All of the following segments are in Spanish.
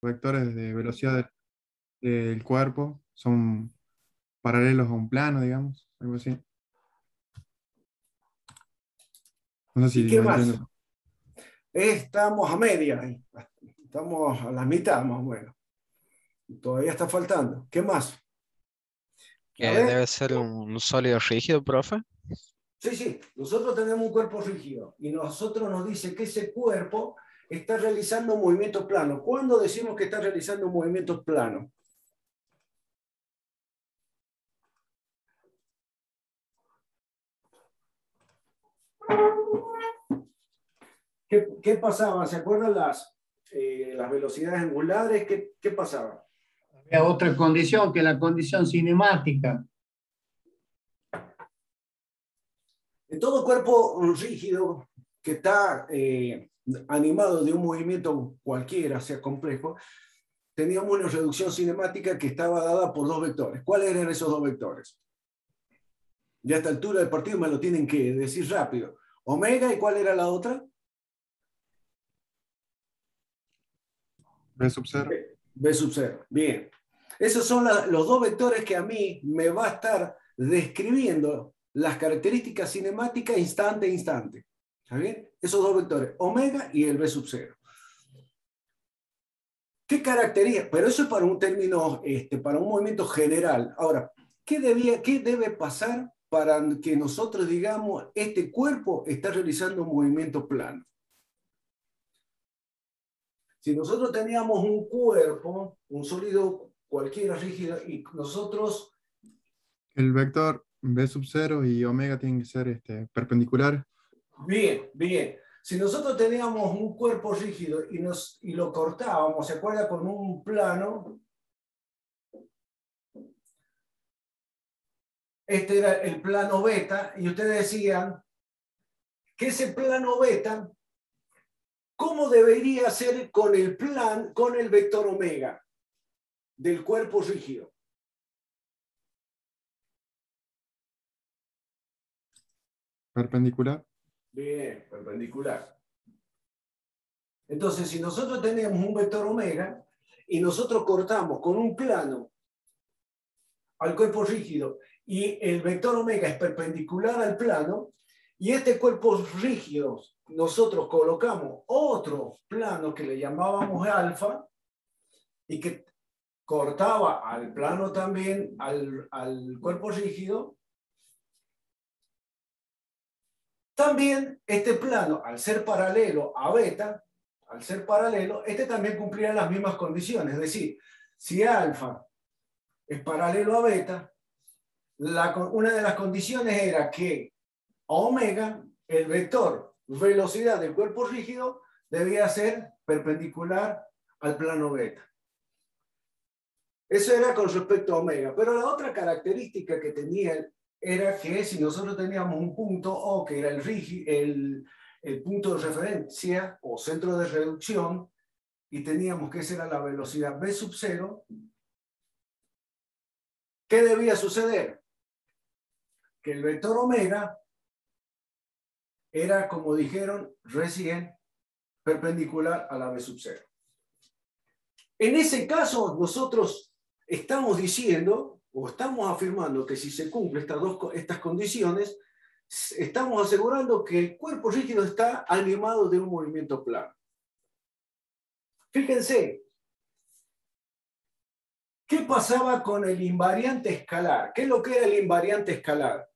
vectores de velocidad del cuerpo son paralelos a un plano, digamos, algo así. No sé ¿Y si qué me más? entiendo. Estamos a media, ahí. Estamos a la mitad más o menos. Todavía está faltando. ¿Qué más? A Que ver, debe ser un sólido rígido, profe. sí, sí, nosotros tenemos un cuerpo rígido y nosotros nos dice que ese cuerpo está realizando movimientos planos. ¿Cuándo decimos que está realizando movimientos planos? ¿Qué pasaba? ¿Se acuerdan las velocidades angulares? ¿Qué pasaba? Había otra condición que la condición cinemática. En todo cuerpo rígido que está animado de un movimiento cualquiera, sea complejo, teníamos una reducción cinemática que estaba dada por dos vectores. ¿Cuáles eran esos dos vectores? Ya a esta altura del partido me lo tienen que decir rápido. Omega, ¿y cuál era la otra? B sub 0. B sub 0. Bien. Esos son los dos vectores que a mí me va a estar describiendo las características cinemáticas instante a instante. ¿Está bien? Esos dos vectores, omega y el B sub 0. ¿Qué características? Pero eso es para un término, para un movimiento general. Ahora, ¿qué debe pasar para que nosotros digamos este cuerpo está realizando un movimiento plano? Si nosotros teníamos un cuerpo, un sólido cualquiera rígido, y nosotros... El vector B sub 0 y omega tienen que ser perpendiculares. Bien, bien. Si nosotros teníamos un cuerpo rígido y lo cortábamos, ¿se acuerda? Con un plano. Este era el plano beta, y ustedes decían que ese plano beta, ¿cómo debería ser con el vector omega del cuerpo rígido? Perpendicular. Bien, perpendicular. Entonces, si nosotros tenemos un vector omega y nosotros cortamos con un plano al cuerpo rígido y el vector omega es perpendicular al plano, y este cuerpo rígido nosotros colocamos otro plano que le llamábamos alfa y que cortaba al plano también al cuerpo rígido, también este plano, al ser paralelo a beta, este también cumplía las mismas condiciones. Es decir, si alfa es paralelo a beta, una de las condiciones era que omega, el vector velocidad del cuerpo rígido, debía ser perpendicular al plano beta. Eso era con respecto a omega. Pero la otra característica que tenía era que si nosotros teníamos un punto O, que era el punto de referencia o centro de reducción, y teníamos que esa era la velocidad B sub 0, ¿qué debía suceder? Que el vector omega era, como dijeron recién, perpendicular a la B sub 0. En ese caso, nosotros estamos diciendo o estamos afirmando que si se cumplen estas condiciones, estamos asegurando que el cuerpo rígido está animado de un movimiento plano. Fíjense, ¿qué pasaba con el invariante escalar? ¿Qué es lo que era el invariante escalar?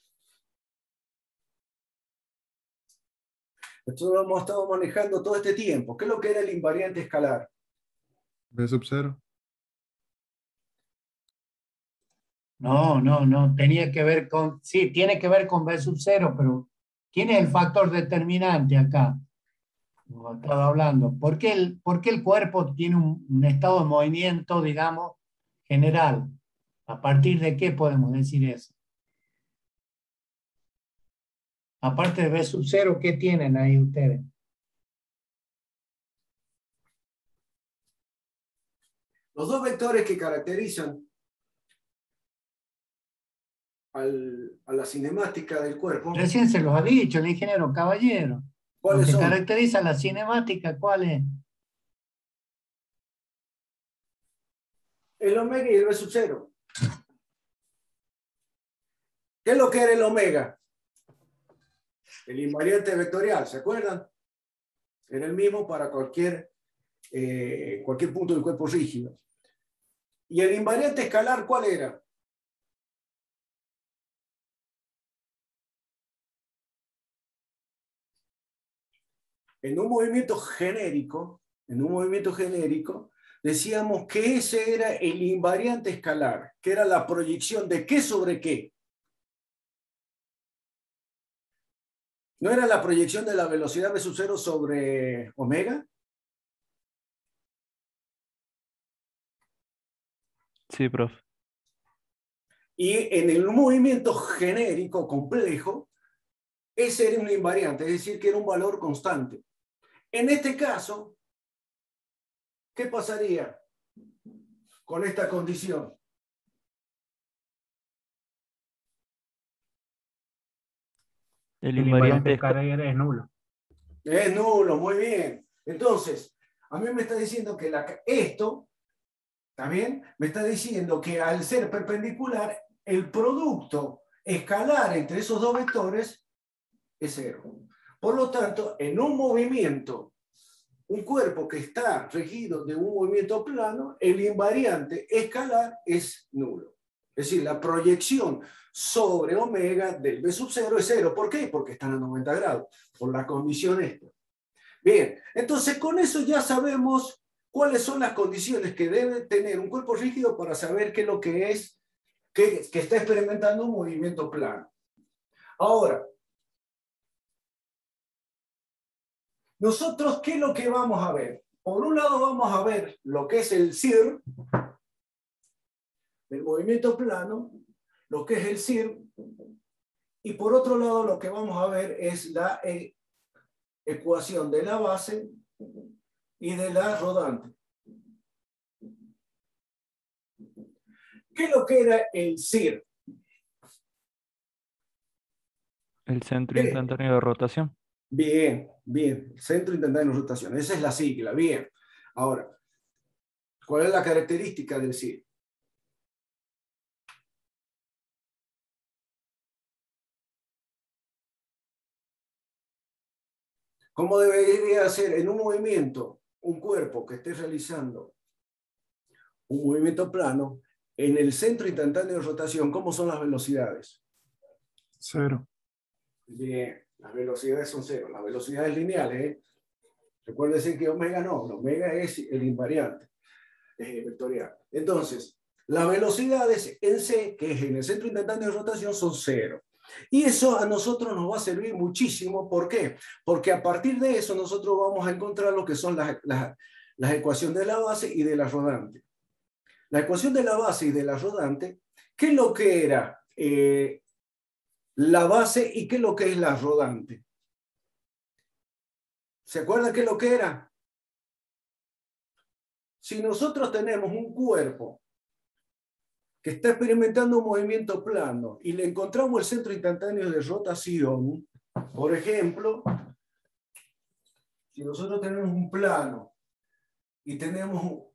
Esto lo hemos estado manejando todo este tiempo. ¿Qué es lo que era el invariante escalar? B sub 0. No. Tenía que ver con, sí, tiene que ver con B sub 0, pero ¿quién es el factor determinante acá? Como estaba hablando. ¿Por qué el cuerpo tiene un estado de movimiento, digamos, general? ¿A partir de qué podemos decir eso? Aparte de B sub 0, ¿qué tienen ahí ustedes? Los dos vectores que caracterizan a la cinemática del cuerpo. Recién se los ha dicho el ingeniero Caballero. Lo ¿Cuáles que son? caracteriza la cinemática, ¿cuál es? el omega y el B sub 0. ¿Qué es lo que era el omega? El invariante vectorial, ¿se acuerdan? Era el mismo para cualquier punto del cuerpo rígido. ¿Y el invariante escalar cuál era? En un movimiento genérico, decíamos que ese era el invariante escalar, que era la proyección de qué sobre qué. ¿No era la proyección de la velocidad B sub 0 sobre omega? Sí, profe. Y en el movimiento genérico complejo, ese era un invariante, es decir, que era un valor constante. En este caso, ¿qué pasaría con esta condición? El El invariante invariante escalar es nulo. Es nulo, muy bien. Entonces, a mí me está diciendo que esto, ¿está bien? Me está diciendo que al ser perpendicular, el producto escalar entre esos dos vectores es cero. Por lo tanto, en un movimiento, un cuerpo que está regido de un movimiento plano, el invariante escalar es nulo. Es decir, la proyección sobre omega del B sub 0 es cero. ¿Por qué? Porque están a 90 grados, por la condición esta. Bien, entonces con eso ya sabemos cuáles son las condiciones que debe tener un cuerpo rígido para saber qué es lo que es, que está experimentando un movimiento plano. Ahora, nosotros, ¿qué es lo que vamos a ver? Por un lado vamos a ver lo que es el CIR, del movimiento plano, lo que es el CIR, y por otro lado lo que vamos a ver es la ecuación de la base y de la rodante. ¿Qué es lo que era el CIR? El centro instantáneo de rotación. Bien, bien. Centro instantáneo de rotación. Esa es la sigla. Bien. Ahora, ¿cuál es la característica del CIR? ¿Cómo debería ser en un movimiento un cuerpo que esté realizando un movimiento plano en el centro instantáneo de rotación? ¿Cómo son las velocidades? Cero. Bien, las velocidades son cero. Las velocidades lineales, ¿eh? Recuérdense que omega no, omega es el invariante vectorial. Entonces, las velocidades en C, que es en el centro instantáneo de rotación, son cero. Y eso a nosotros nos va a servir muchísimo. ¿Por qué? Porque a partir de eso nosotros vamos a encontrar lo que son las ecuaciones de la base y de la rodante. La ecuación de la base y de la rodante, ¿qué es lo que era la base y qué es lo que es la rodante? ¿Se acuerdan qué es lo que era? Si nosotros tenemos un cuerpo que está experimentando un movimiento plano y le encontramos el centro instantáneo de rotación, por ejemplo, si nosotros tenemos un plano y tenemos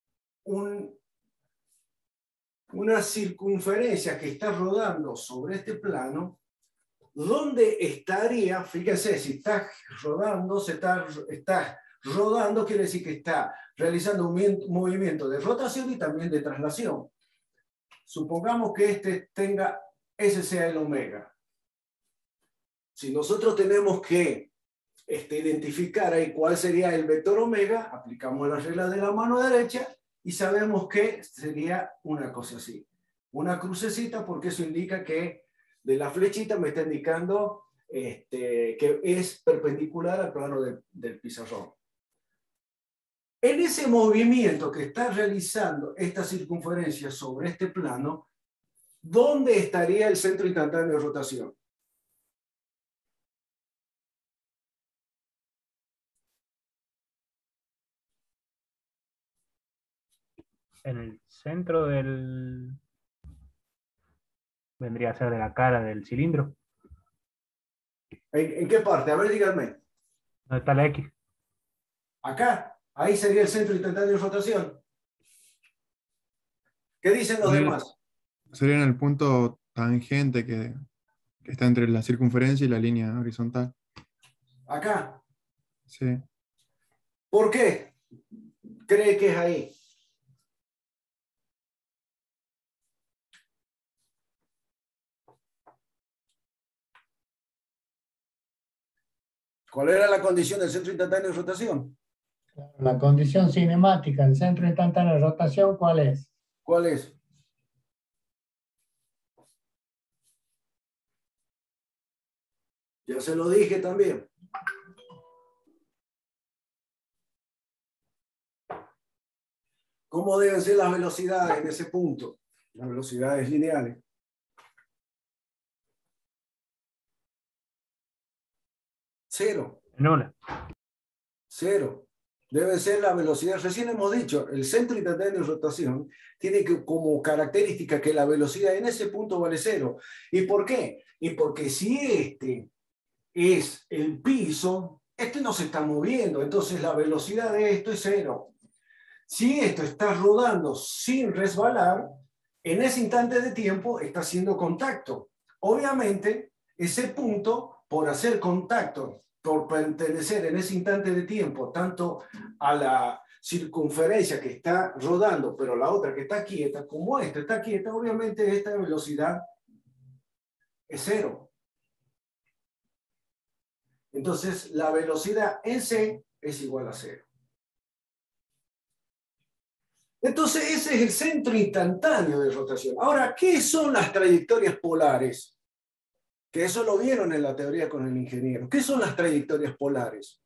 una circunferencia que está rodando sobre este plano, ¿dónde estaría? Fíjense, si está rodando, está rodando, quiere decir que está realizando un movimiento de rotación y también de traslación. Supongamos que ese sea el omega. Si nosotros tenemos que identificar ahí cuál sería el vector omega, aplicamos la regla de la mano derecha y sabemos que sería una cosa así. Una crucecita, porque eso indica que de la flechita me está indicando que es perpendicular al plano del pizarrón. En ese movimiento que está realizando esta circunferencia sobre este plano, ¿dónde estaría el centro instantáneo de rotación? En el centro del... vendría a ser de la cara del cilindro. ¿En qué parte? A ver, díganme. ¿Dónde está la X? Acá. Ahí sería el centro instantáneo de rotación. ¿Qué dicen los demás? Sería en el punto tangente que está entre la circunferencia y la línea horizontal. Acá. Sí. ¿Por qué cree que es ahí? ¿Cuál era la condición del centro instantáneo de rotación? La condición cinemática, el centro instantáneo de rotación, ¿cuál es? ¿Cuál es? Ya se lo dije también. ¿Cómo deben ser las velocidades en ese punto? Las velocidades lineales. Cero. Nula. Cero. Debe ser la velocidad. Recién hemos dicho, el centro instantáneo de rotación tiene como característica que la velocidad en ese punto vale cero. ¿Y por qué? Y porque si este es el piso, este no se está moviendo, entonces la velocidad de esto es cero. Si esto está rodando sin resbalar, en ese instante de tiempo está haciendo contacto. Obviamente, ese punto, por hacer contacto, por pertenecer en ese instante de tiempo, tanto a la circunferencia que está rodando, pero la otra que está quieta, como esta está quieta, obviamente esta velocidad es cero. Entonces, la velocidad en C es igual a cero. Entonces, ese es el centro instantáneo de rotación. Ahora, ¿qué son las trayectorias polares? Que eso lo vieron en la teoría con el ingeniero. ¿Qué son las trayectorias polares?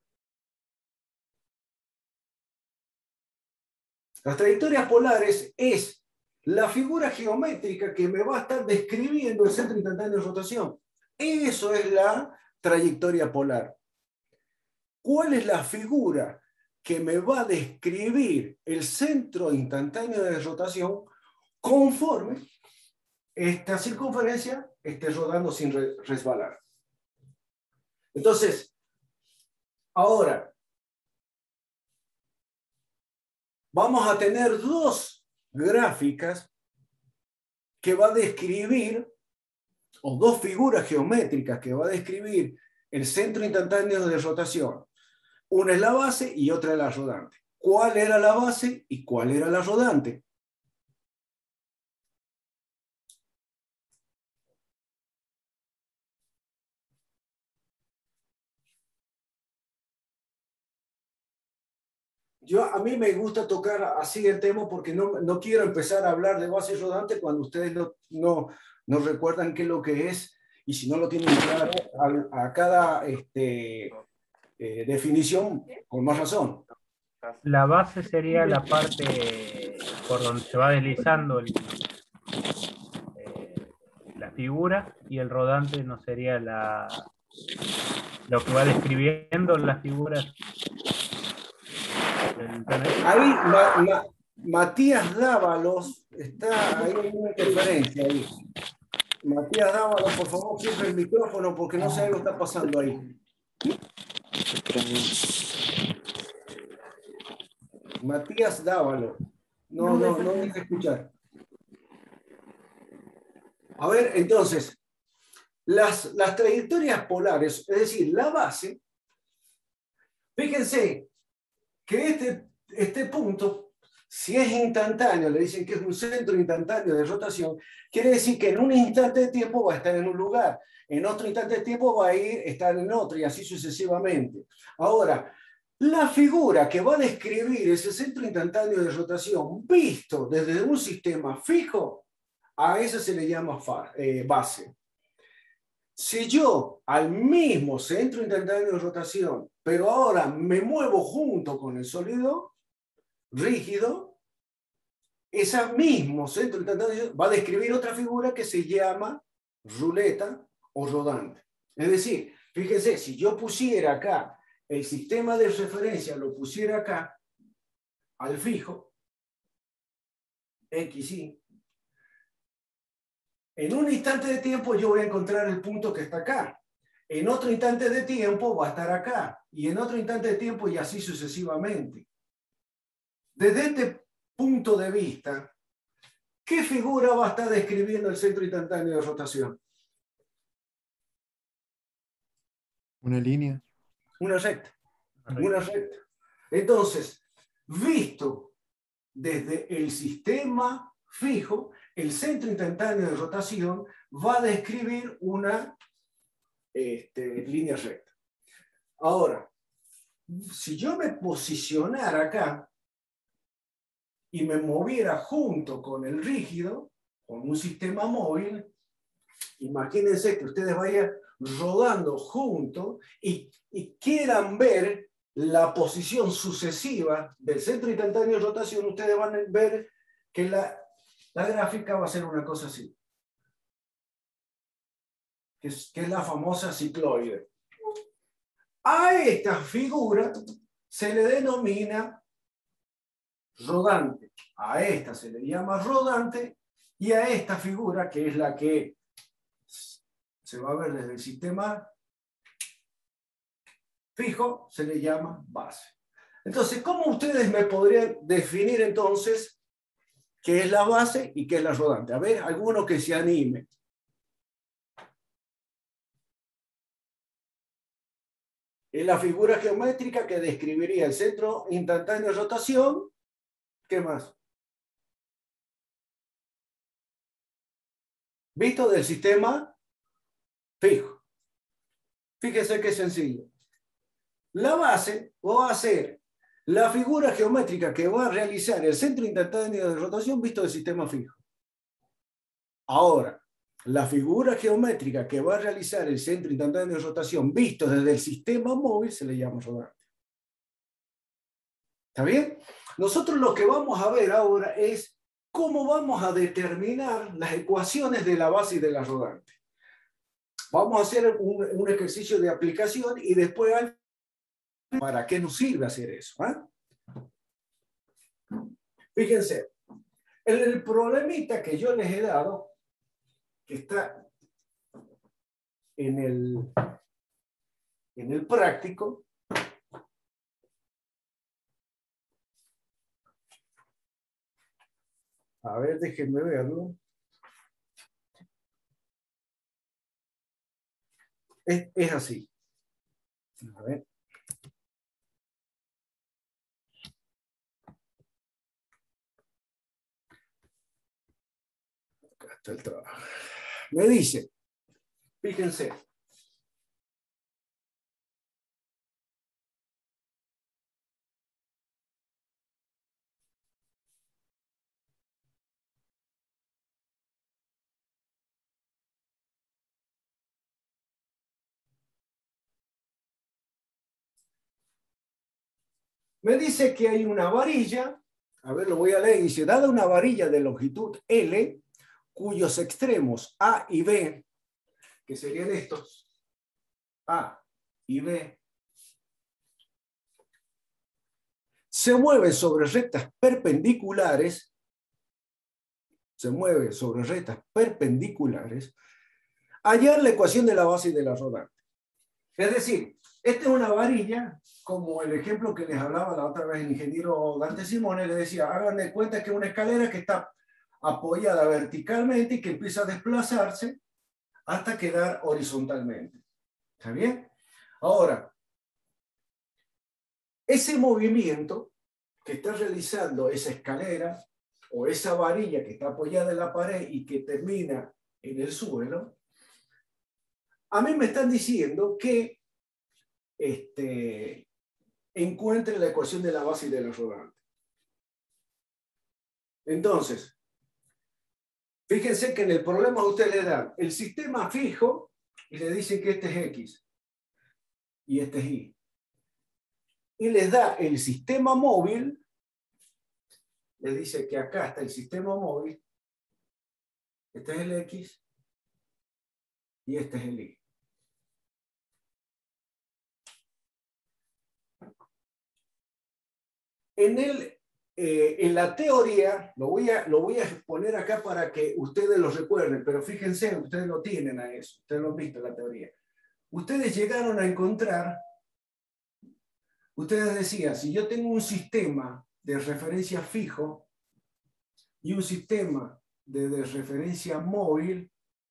Las trayectorias polares es la figura geométrica que me va a estar describiendo el centro instantáneo de rotación. Eso es la trayectoria polar. ¿Cuál es la figura que me va a describir el centro instantáneo de rotación conforme esta circunferencia esté rodando sin resbalar? Entonces, ahora, vamos a tener dos gráficas que va a describir, o dos figuras geométricas que va a describir el centro instantáneo de rotación. Una es la base y otra es la rodante. ¿Cuál era la base y cuál era la rodante? A mí me gusta tocar así el tema porque no quiero empezar a hablar de base rodante cuando ustedes no recuerdan qué es lo que es, y si no lo tienen claro a cada definición, con más razón. La base sería la parte por donde se va deslizando la figura, y el rodante no sería lo que va describiendo las figuras. Ahí Matías Dávalos, está ahí en una interferencia ahí. Matías Dávalos, por favor, cierre el micrófono porque no sé lo que está pasando ahí. Matías Dávalos. No deja escuchar. A ver, entonces, las trayectorias polares, es decir, la base, fíjense que este punto, si es instantáneo, le dicen que es un centro instantáneo de rotación, quiere decir que en un instante de tiempo va a estar en un lugar, en otro instante de tiempo va a estar en otro, y así sucesivamente. Ahora, la figura que va a describir ese centro instantáneo de rotación visto desde un sistema fijo, a eso se le llama base. Si yo al mismo centro instantáneo de rotación, pero ahora me muevo junto con el sólido rígido, ese mismo centro instantáneo va a describir otra figura que se llama ruleta o rodante. Es decir, fíjense, si yo pusiera acá el sistema de referencia, lo pusiera acá al fijo, X, Y, en un instante de tiempo yo voy a encontrar el punto que está acá. En otro instante de tiempo va a estar acá. Y en otro instante de tiempo y así sucesivamente. Desde este punto de vista, ¿qué figura va a estar describiendo el centro instantáneo de rotación? Una línea. Una recta. Una recta. Entonces, visto desde el sistema fijo, el centro instantáneo de rotación va a describir una línea recta. Ahora, si yo me posicionara acá y me moviera junto con el rígido, con un sistema móvil, imagínense que ustedes vayan rodando juntos y quieran ver la posición sucesiva del centro instantáneo de rotación, ustedes van a ver que la gráfica va a ser una cosa así, que es la famosa cicloide. A esta figura se le denomina rodante. A esta se le llama rodante y a esta figura, que es la que se va a ver desde el sistema fijo, se le llama base. Entonces, ¿cómo ustedes me podrían definir entonces qué es la base y qué es la rodante? A ver, alguno que se anime. Es la figura geométrica que describiría el centro instantáneo de rotación. ¿Qué más? Visto del sistema fijo. Fíjense qué sencillo. La base va a ser la figura geométrica que va a realizar el centro instantáneo de rotación visto del sistema fijo. Ahora, la figura geométrica que va a realizar el centro instantáneo de rotación visto desde el sistema móvil se le llama rodante. ¿Está bien? Nosotros lo que vamos a ver ahora es cómo vamos a determinar las ecuaciones de la base y de la rodante. Vamos a hacer un ejercicio de aplicación y después ¿para qué nos sirve hacer eso? Fíjense, el problemita que yo les he dado, que está en el práctico, a ver, déjenme verlo. Es así. A ver. Acá está el trabajo. Me dice, fíjense. Me dice que hay una varilla, a ver, lo voy a leer, dice, dada una varilla de longitud L, cuyos extremos A y B, que serían estos, A y B, se mueven sobre rectas perpendiculares, hallar la ecuación de la base y de la rodante. Es decir, esta es una varilla, como el ejemplo que les hablaba la otra vez el ingeniero Dante Simone, le decía, hagan de cuenta que es una escalera que está apoyada verticalmente y que empieza a desplazarse hasta quedar horizontalmente. ¿Está bien? Ahora, ese movimiento que está realizando esa escalera o esa varilla que está apoyada en la pared y que termina en el suelo, a mí me están diciendo que encuentre la ecuación de la base y de la rodante. Entonces, fíjense que en el problema usted le dan el sistema fijo y le dicen que este es X y este es Y. Y les da el sistema móvil, les dice que acá está el sistema móvil, este es el X y este es el Y. En la teoría, lo voy a poner acá para que ustedes lo recuerden, pero fíjense, ustedes lo tienen a eso, ustedes lo han visto en la teoría. Ustedes llegaron a encontrar, ustedes decían, si yo tengo un sistema de referencia fijo y un sistema de referencia móvil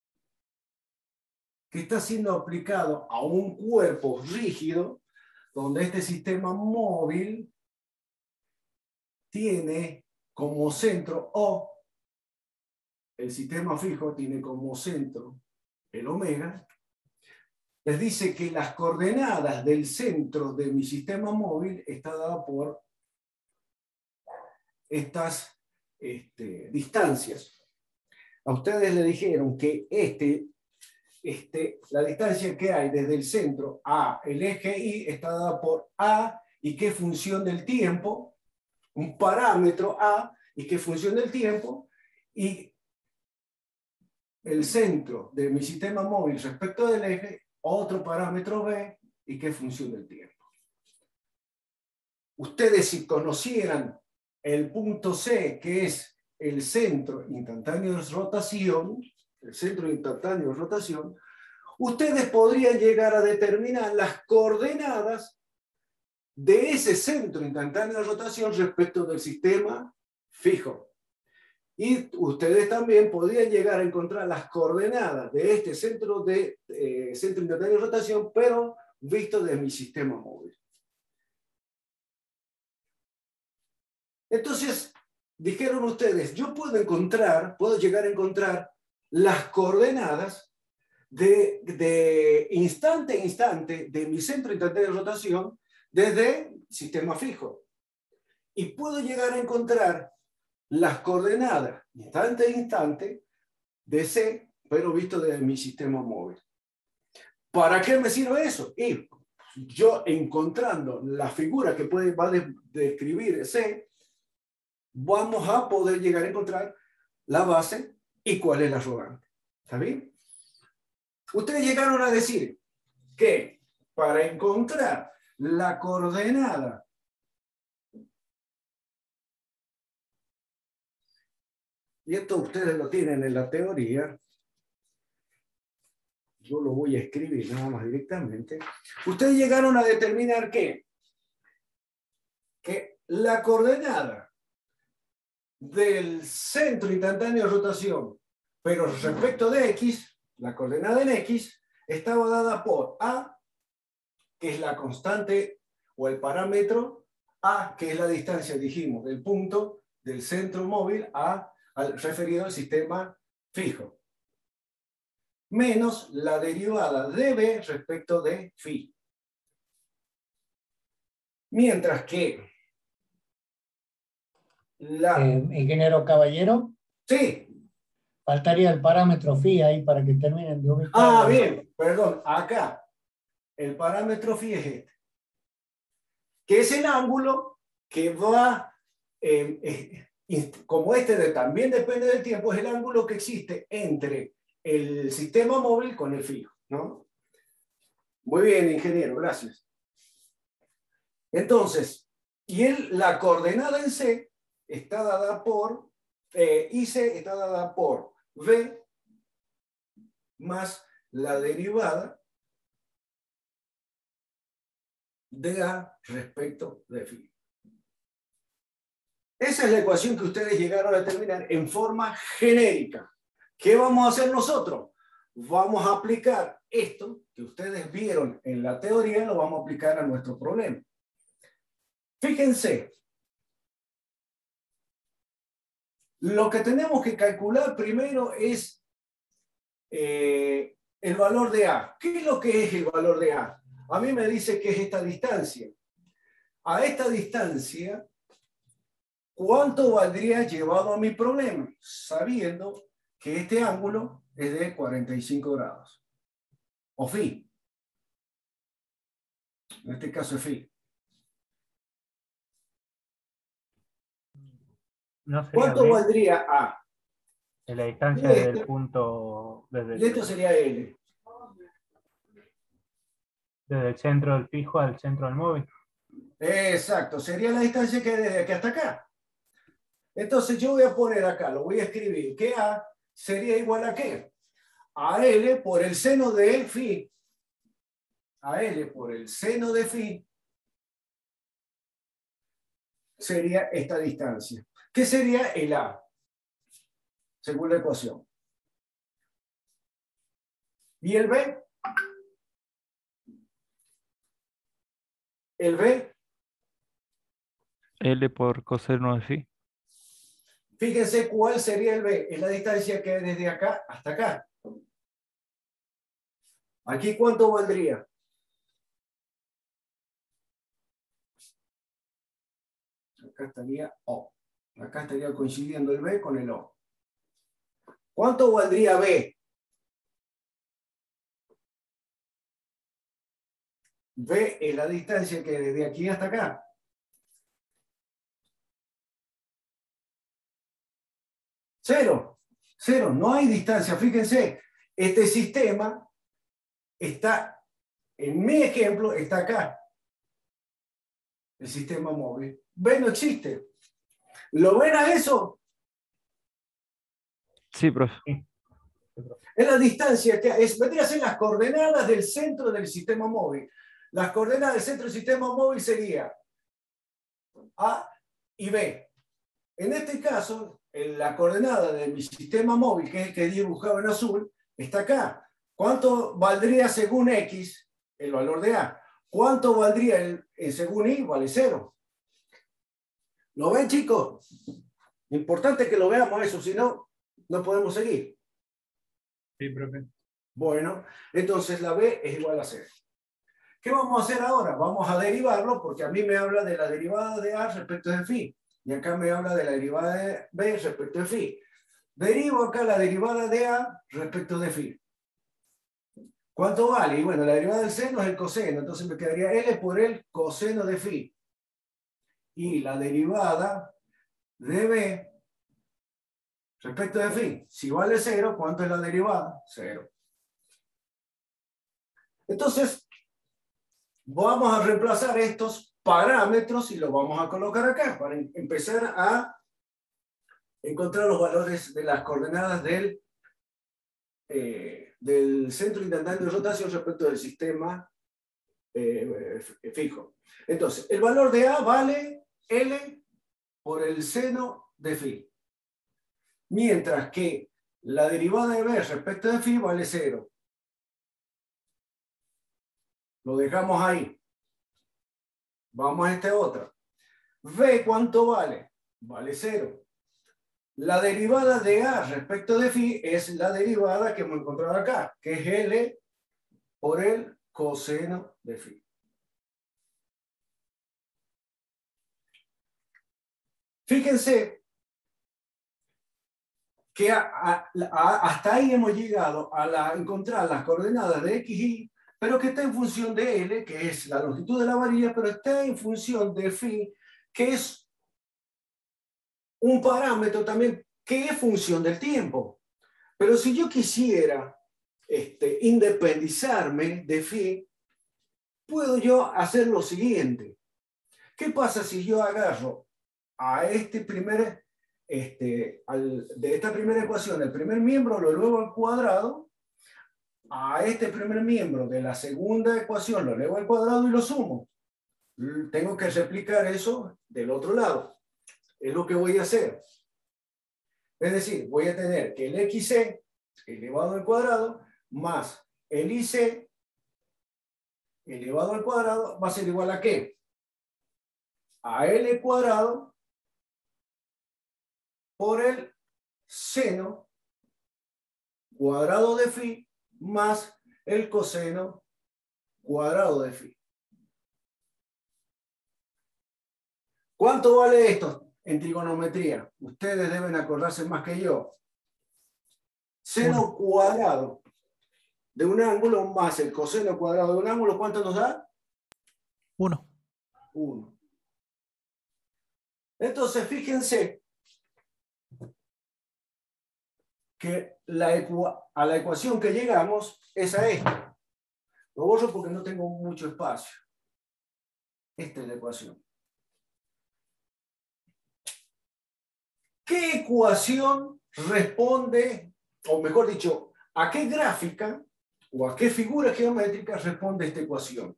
que está siendo aplicado a un cuerpo rígido, donde este sistema móvil tiene como centro, o el sistema fijo tiene como centro el omega. Les dice que las coordenadas del centro de mi sistema móvil está dada por estas distancias. A ustedes le dijeron que la distancia que hay desde el centro a el eje Y está dada por A y qué función del tiempo, un parámetro A y qué función del tiempo, y el centro de mi sistema móvil respecto del eje, otro parámetro B y qué función del tiempo. Ustedes, si conocieran el punto C, que es el centro instantáneo de rotación, ustedes podrían llegar a determinar las coordenadas de ese centro instantáneo de rotación respecto del sistema fijo. Y ustedes también podrían llegar a encontrar las coordenadas de este centro instantáneo de rotación, pero visto desde mi sistema móvil. Entonces, dijeron ustedes, yo puedo llegar a encontrar las coordenadas de instante a instante de mi centro instantáneo de rotación desde sistema fijo. Y puedo llegar a encontrar las coordenadas instante a instante de C, pero visto desde mi sistema móvil. ¿Para qué me sirve eso? Y yo, encontrando la figura que va a describir C, vamos a poder llegar a encontrar la base y cuál es la rogante. ¿Está bien? Ustedes llegaron a decir que para encontrar la coordenada y esto ustedes lo tienen en la teoría, yo lo voy a escribir nada más directamente, ustedes llegaron a determinar que la coordenada del centro instantáneo de rotación, pero respecto de X, la coordenada en X, estaba dada por A, que es la constante o el parámetro, A, que es la distancia, dijimos, del punto del centro móvil referido al sistema fijo, menos la derivada de B respecto de phi. Mientras que ingeniero Caballero, sí. Faltaría el parámetro phi ahí para que terminen de ubicar. Ah, bien, perdón, acá el parámetro phi es este, que es el ángulo que va, como también depende del tiempo, es el ángulo que existe entre el sistema móvil con el fijo, ¿no? Muy bien, ingeniero, gracias. Entonces, la coordenada en C está dada por, IC está dada por V más la derivada de A respecto de phi. Esa es la ecuación que ustedes llegaron a determinar en forma genérica. ¿Qué vamos a hacer nosotros? Vamos a aplicar esto que ustedes vieron en la teoría, lo vamos a aplicar a nuestro problema. Fíjense, lo que tenemos que calcular primero es el valor de A. ¿Qué es lo que es el valor de A? A mí me dice que es esta distancia. A esta distancia, ¿cuánto valdría llevado a mi problema? Sabiendo que este ángulo es de 45 grados. O phi. En este caso es phi. No sería ¿Cuánto B, valdría A? de la distancia Y desde esto- el punto, Y esto sería L. desde el centro del fijo al centro del móvil. Exacto, sería la distancia que hay desde aquí hasta acá. Entonces yo voy a poner acá, lo voy a escribir, que A sería igual a ¿qué? A L por el seno de phi. A L por el seno de phi sería esta distancia. ¿Qué sería el A? según la ecuación. ¿Y el B? El B, L por coseno de phi. fíjense cuál sería el B. Es la distancia que hay desde acá hasta acá. ¿Aquí cuánto valdría? Acá estaría O. Acá estaría coincidiendo el B con el O. ¿Cuánto valdría B? B es la distancia que hay desde aquí hasta acá. Cero. Cero. No hay distancia. Fíjense, este sistema está, en mi ejemplo, está acá. El sistema móvil. B no existe. ¿Lo ven a eso? Sí, profe. Es la distancia que es, vendría a ser las coordenadas del centro del sistema móvil. Las coordenadas del centro del sistema móvil serían A y B. En este caso, la coordenada de mi sistema móvil, que es el que he dibujado en azul, está acá. ¿Cuánto valdría según X el valor de A? ¿Cuánto valdría según Y? Vale 0. ¿Lo ven, chicos? Importante que lo veamos eso, si no, no podemos seguir. Sí, profe. Bueno, entonces la B es igual a 0. ¿Qué vamos a hacer ahora? Vamos a derivarlo porque a mí me habla de la derivada de A respecto de phi. Y acá me habla de la derivada de B respecto de phi. Derivo acá la derivada de A respecto de phi. ¿Cuánto vale? Y bueno, la derivada del seno es el coseno. Entonces me quedaría L por el coseno de phi. Y la derivada de B respecto de phi. Si vale 0, ¿cuánto es la derivada? 0. Entonces, vamos a reemplazar estos parámetros y los vamos a colocar acá para empezar a encontrar los valores de las coordenadas del centro instantáneo de rotación respecto del sistema fijo. Entonces, el valor de A vale L por el seno de phi. Mientras que la derivada de B respecto de phi vale 0. Lo dejamos ahí. Vamos a esta otra. V, ¿cuánto vale? Vale 0. La derivada de A respecto de phi es la derivada que hemos encontrado acá, que es L por el coseno de phi. Fíjense que hasta ahí hemos llegado a encontrar las coordenadas de X, Y, pero que está en función de L, que es la longitud de la varilla, pero está en función de phi, que es un parámetro también que es función del tiempo. Pero si yo quisiera independizarme de phi, puedo yo hacer lo siguiente. ¿Qué pasa si yo agarro a de esta primera ecuación, el primer miembro lo elevo al cuadrado, a este primer miembro de la segunda ecuación lo elevo al cuadrado y lo sumo? Tengo que replicar eso del otro lado. Es lo que voy a hacer. Es decir, voy a tener que el XC elevado al cuadrado más el IC elevado al cuadrado va a ser igual a ¿qué? A L cuadrado por el seno cuadrado de phi más el coseno cuadrado de phi. ¿Cuánto vale esto en trigonometría? Ustedes deben acordarse más que yo. Seno cuadrado de un ángulo más el coseno cuadrado de un ángulo, ¿cuánto nos da? 1. 1. Entonces, fíjense que a la ecuación que llegamos es a esta. Lo borro porque no tengo mucho espacio. Esta es la ecuación. ¿Qué ecuación responde, o mejor dicho, a qué gráfica o a qué figura geométrica responde esta ecuación?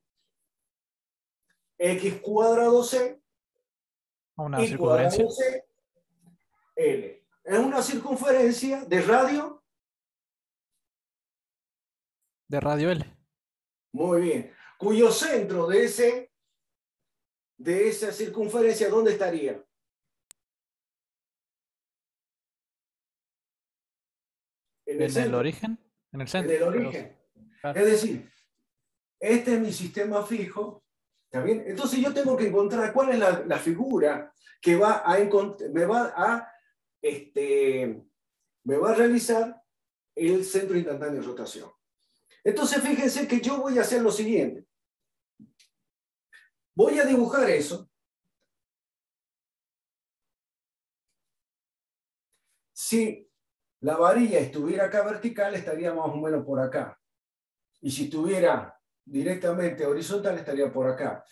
X cuadrado C Una y circunferencia. cuadrado C, L. Es una circunferencia de radio. De radio L. Muy bien. Cuyo centro de esa circunferencia, ¿dónde estaría? En el ¿En el centro. origen? En el En centro. el origen. Claro. Es decir, este es mi sistema fijo. ¿Está bien? Entonces yo tengo que encontrar cuál es la figura que me va a realizar el centro instantáneo de rotación. Entonces fíjense que yo voy a hacer lo siguiente. Voy a dibujar eso. Si la varilla estuviera acá vertical, estaría más o menos por acá. Y si estuviera directamente horizontal, estaría por acá.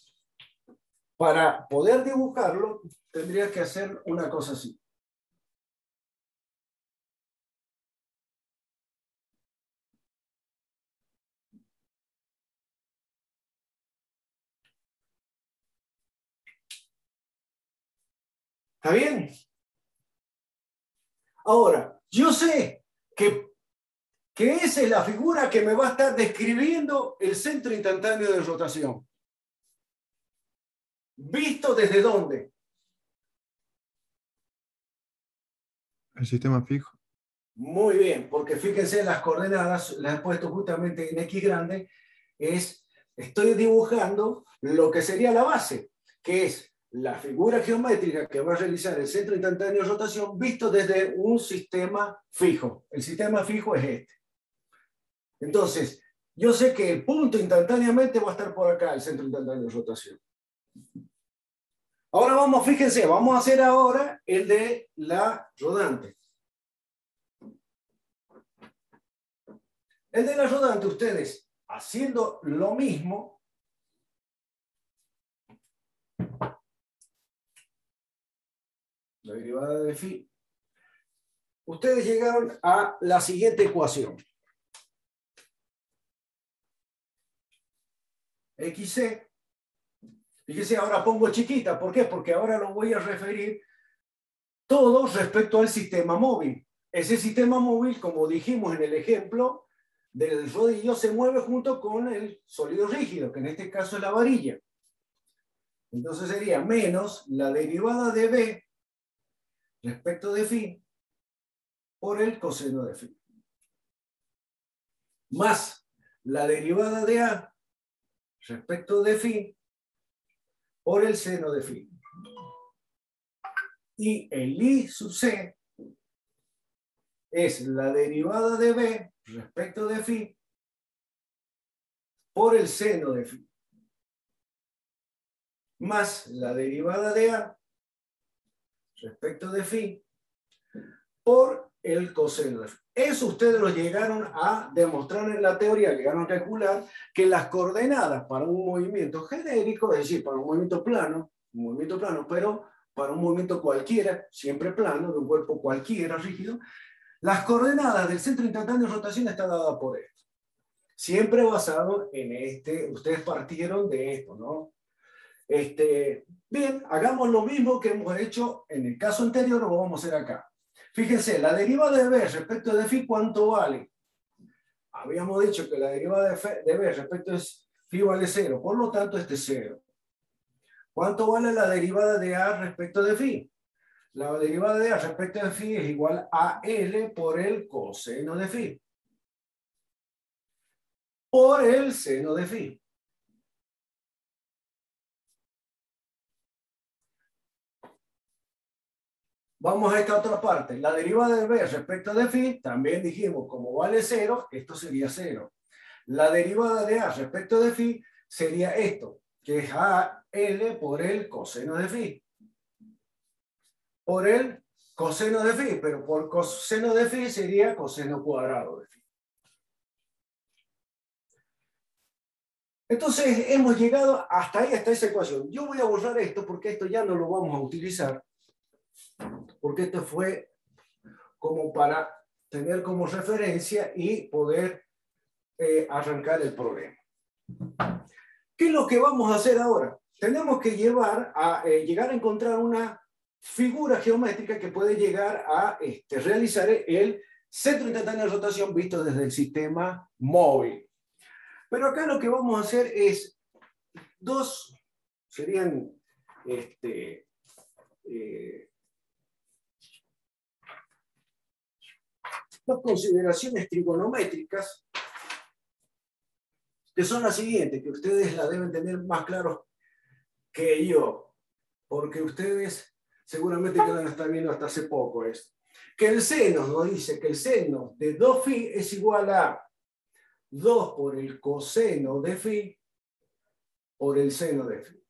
Para poder dibujarlo, tendría que hacer una cosa así. ¿Está bien? Ahora, yo sé que esa es la figura que me va a estar describiendo el centro instantáneo de rotación. ¿Visto desde dónde? El sistema fijo. Muy bien, porque fíjense las coordenadas, las he puesto justamente en X grande, estoy dibujando lo que sería la base, que es la figura geométrica que va a realizar el centro instantáneo de rotación visto desde un sistema fijo. El sistema fijo es este. Entonces, yo sé que el punto instantáneamente va a estar por acá, el centro instantáneo de rotación. Ahora fíjense, vamos a hacer ahora el de la rodante. El de la rodante, ustedes haciendo lo mismo, la derivada de phi, ustedes llegaron a la siguiente ecuación. XC, fíjense, ahora pongo chiquita, ¿por qué? Porque ahora lo voy a referir todo respecto al sistema móvil. Ese sistema móvil, como dijimos en el ejemplo del rodillo, se mueve junto con el sólido rígido, que en este caso es la varilla. Entonces sería menos la derivada de B respecto de phi por el coseno de phi. Más la derivada de A respecto de phi por el seno de phi. Y el I sub C es la derivada de B respecto de phi por el seno de phi. Más la derivada de A respecto de phi por el coseno de phi. Eso ustedes lo llegaron a demostrar en la teoría, llegaron a calcular que las coordenadas para un movimiento genérico, es decir, para un movimiento plano, pero para un movimiento cualquiera, siempre plano, de un cuerpo cualquiera rígido, las coordenadas del centro instantáneo de rotación están dadas por esto. Siempre basado en ustedes partieron de esto, ¿no? Bien, hagamos lo mismo que hemos hecho en el caso anterior, lo vamos a hacer acá. Fíjense, la derivada de B respecto de phi, ¿cuánto vale? Habíamos dicho que la derivada de B respecto de phi vale 0, por lo tanto este es 0. ¿Cuánto vale la derivada de A respecto de phi? La derivada de A respecto de phi es igual a L por el coseno de phi. Por el seno de phi. Vamos a esta otra parte. La derivada de B respecto de phi, también dijimos, como vale 0, esto sería 0. La derivada de A respecto de phi sería esto, que es AL por el coseno de phi. Por el coseno de phi, pero por coseno de phi sería coseno cuadrado de phi. Entonces hemos llegado hasta ahí, hasta esa ecuación. Yo voy a borrar esto porque esto ya no lo vamos a utilizar. Porque esto fue como para tener como referencia y poder arrancar el problema. ¿Qué es lo que vamos a hacer ahora? Tenemos que llegar a encontrar una figura geométrica que puede llegar a realizar el centro instantáneo de rotación visto desde el sistema móvil. Pero acá lo que vamos a hacer es dos, serían dos consideraciones trigonométricas que son las siguientes, que ustedes la deben tener más claro que yo, porque ustedes seguramente que van a estar viendo hasta hace poco esto. Que el seno nos dice que el seno de 2φ es igual a 2 por el coseno de φ por el seno de φ.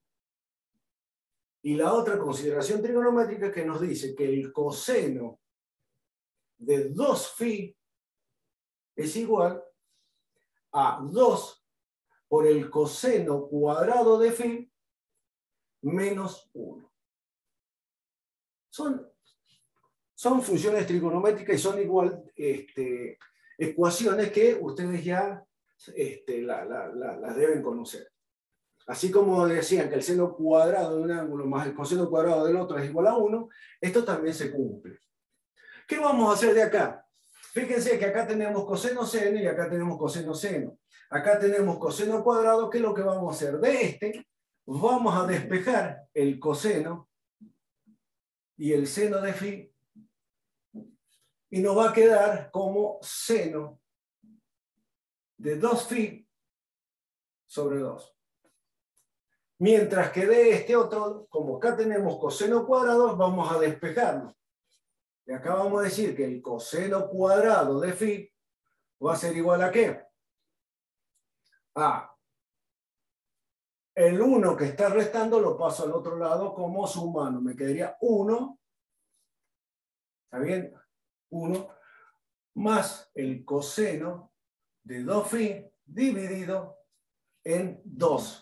Y la otra consideración trigonométrica que nos dice que el coseno de 2φ es igual a 2 por el coseno cuadrado de φ menos 1. Son funciones trigonométricas y son igual ecuaciones que ustedes ya las deben conocer. Así como decían que el seno cuadrado de un ángulo más el coseno cuadrado del otro es igual a 1, esto también se cumple. ¿Qué vamos a hacer de acá? Fíjense que acá tenemos coseno seno y acá tenemos coseno seno. Acá tenemos coseno cuadrado, ¿qué es lo que vamos a hacer? De vamos a despejar el coseno y el seno de φ y nos va a quedar como seno de 2φ sobre 2. Mientras que de este otro, como acá tenemos coseno cuadrado, vamos a despejarlo. Y acá vamos a decir que el coseno cuadrado de φ va a ser igual a ¿qué? A el 1 que está restando lo paso al otro lado como sumando. Me quedaría 1, ¿está bien? 1 más el coseno de 2φ dividido en 2.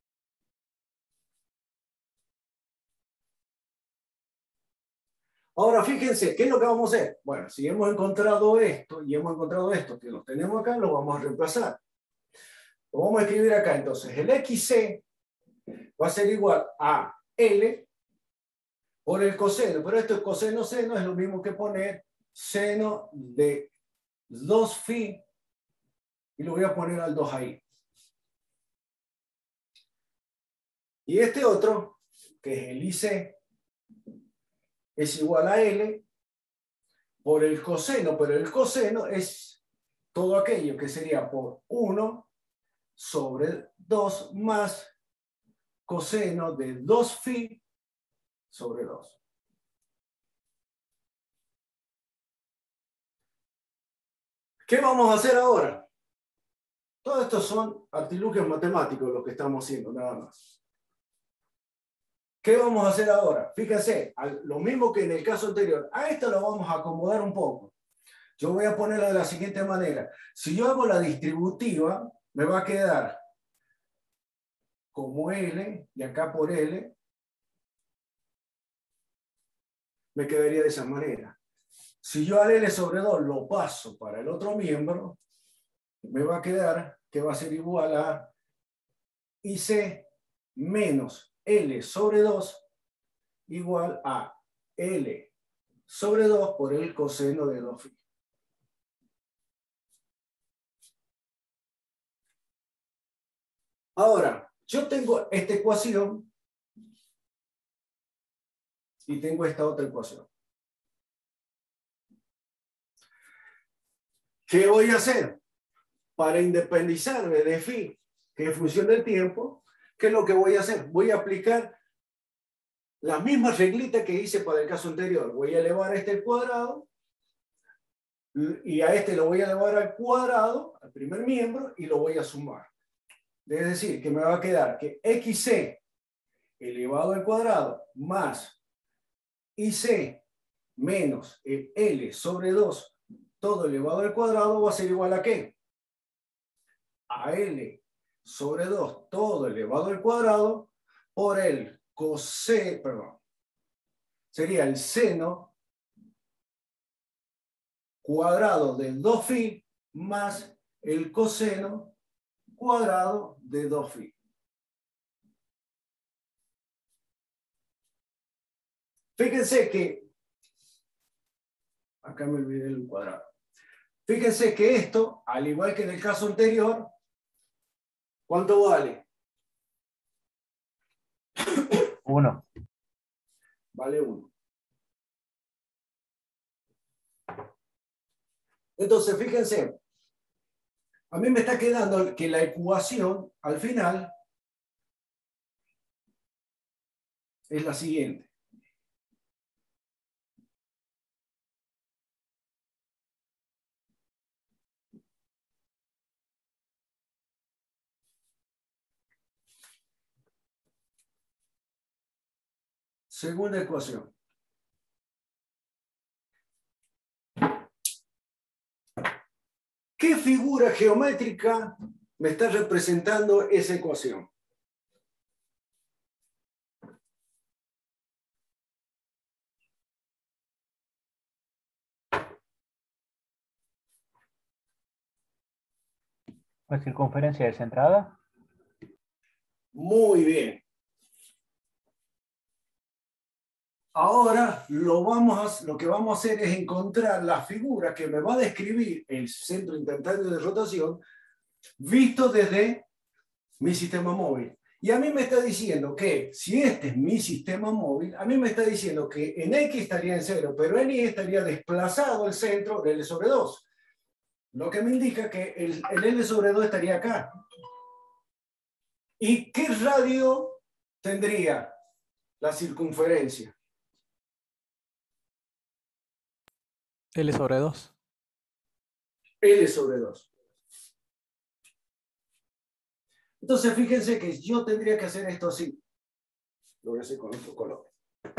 Ahora fíjense, ¿qué es lo que vamos a hacer? Bueno, si hemos encontrado esto y hemos encontrado esto que lo tenemos acá, lo vamos a reemplazar. Lo vamos a escribir acá. Entonces, el xc va a ser igual a L por el coseno. Pero esto es coseno seno, es lo mismo que poner seno de 2φ y lo voy a poner al 2 ahí. Y este otro, que es el IC, es igual a L por el coseno, pero el coseno es todo aquello que sería por 1 sobre 2 más coseno de 2φ sobre 2. ¿Qué vamos a hacer ahora? Todo esto son artilugios matemáticos lo que estamos haciendo, nada más. ¿Qué vamos a hacer ahora? Fíjense, lo mismo que en el caso anterior. A esto lo vamos a acomodar un poco. Yo voy a ponerlo de la siguiente manera. Si yo hago la distributiva, me va a quedar como L, y acá por L, me quedaría de esa manera. Si yo al L sobre 2 lo paso para el otro miembro, me va a quedar que va a ser igual a IC menos L sobre 2 igual a L sobre 2 por el coseno de 2φ. Ahora, yo tengo esta ecuación y tengo esta otra ecuación. ¿Qué voy a hacer? Para independizarme de φ, que es función del tiempo, ¿qué es lo que voy a hacer? Voy a aplicar la misma reglita que hice para el caso anterior. Voy a elevar a este al cuadrado y a este lo voy a elevar al cuadrado, al primer miembro, y lo voy a sumar. Es decir, que me va a quedar que xc elevado al cuadrado más ic menos el L sobre 2 todo elevado al cuadrado va a ser igual a ¿qué? A L sobre 2 todo elevado al cuadrado por el coseno, perdón, sería el seno cuadrado de 2φ más el coseno cuadrado de 2φ. Fíjense que, acá me olvidé el cuadrado. Fíjense que esto, al igual que en el caso anterior, ¿cuánto vale? 1. Vale 1. Entonces, fíjense, a mí me está quedando que la ecuación, al final, es la siguiente. Segunda ecuación. ¿Qué figura geométrica me está representando esa ecuación? La circunferencia descentrada. Muy bien. Ahora lo que vamos a hacer es encontrar la figura que me va a describir el centro instantáneo de rotación visto desde mi sistema móvil. Y a mí me está diciendo que si este es mi sistema móvil, a mí me está diciendo que en X estaría en 0, pero en Y estaría desplazado el centro de L sobre 2. Lo que me indica que el L sobre 2 estaría acá. ¿Y qué radio tendría la circunferencia? L sobre 2. L sobre 2. Entonces, fíjense que yo tendría que hacer esto así. Lo voy a hacer con otro color.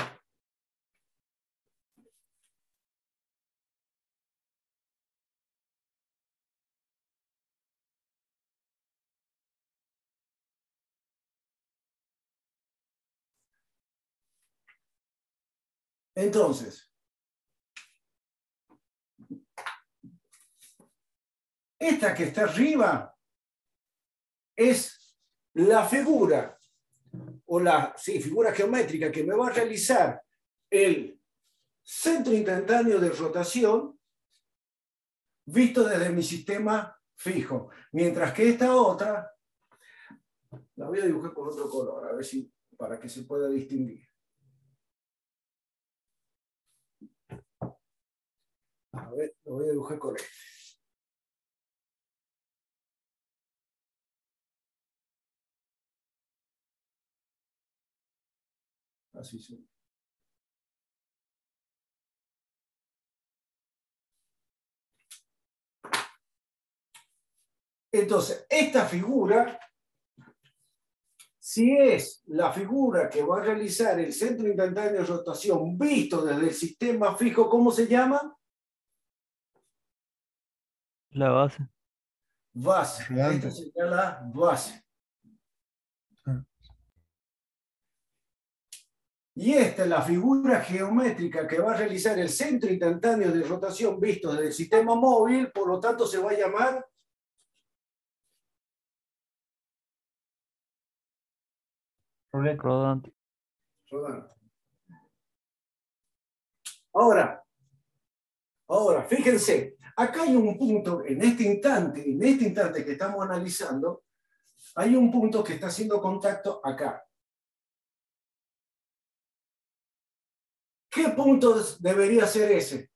Entonces, esta que está arriba es la figura, o la figura geométrica que me va a realizar el centro instantáneo de rotación visto desde mi sistema fijo. Mientras que esta otra, la voy a dibujar con otro color, a ver si, para que se pueda distinguir. A ver, lo voy a dibujar con este. Así sí. Entonces, esta figura, si es la figura que va a realizar el centro instantáneo de rotación visto desde el sistema fijo, ¿cómo se llama? La base. Base. Rodante. Esta sería la base. Ah. Y esta es la figura geométrica que va a realizar el centro instantáneo de rotación visto desde el sistema móvil, por lo tanto se va a llamar Rodante. rodante. Ahora, fíjense, acá hay un punto, en este instante que estamos analizando, hay un punto que está haciendo contacto acá. ¿Qué punto debería ser ese?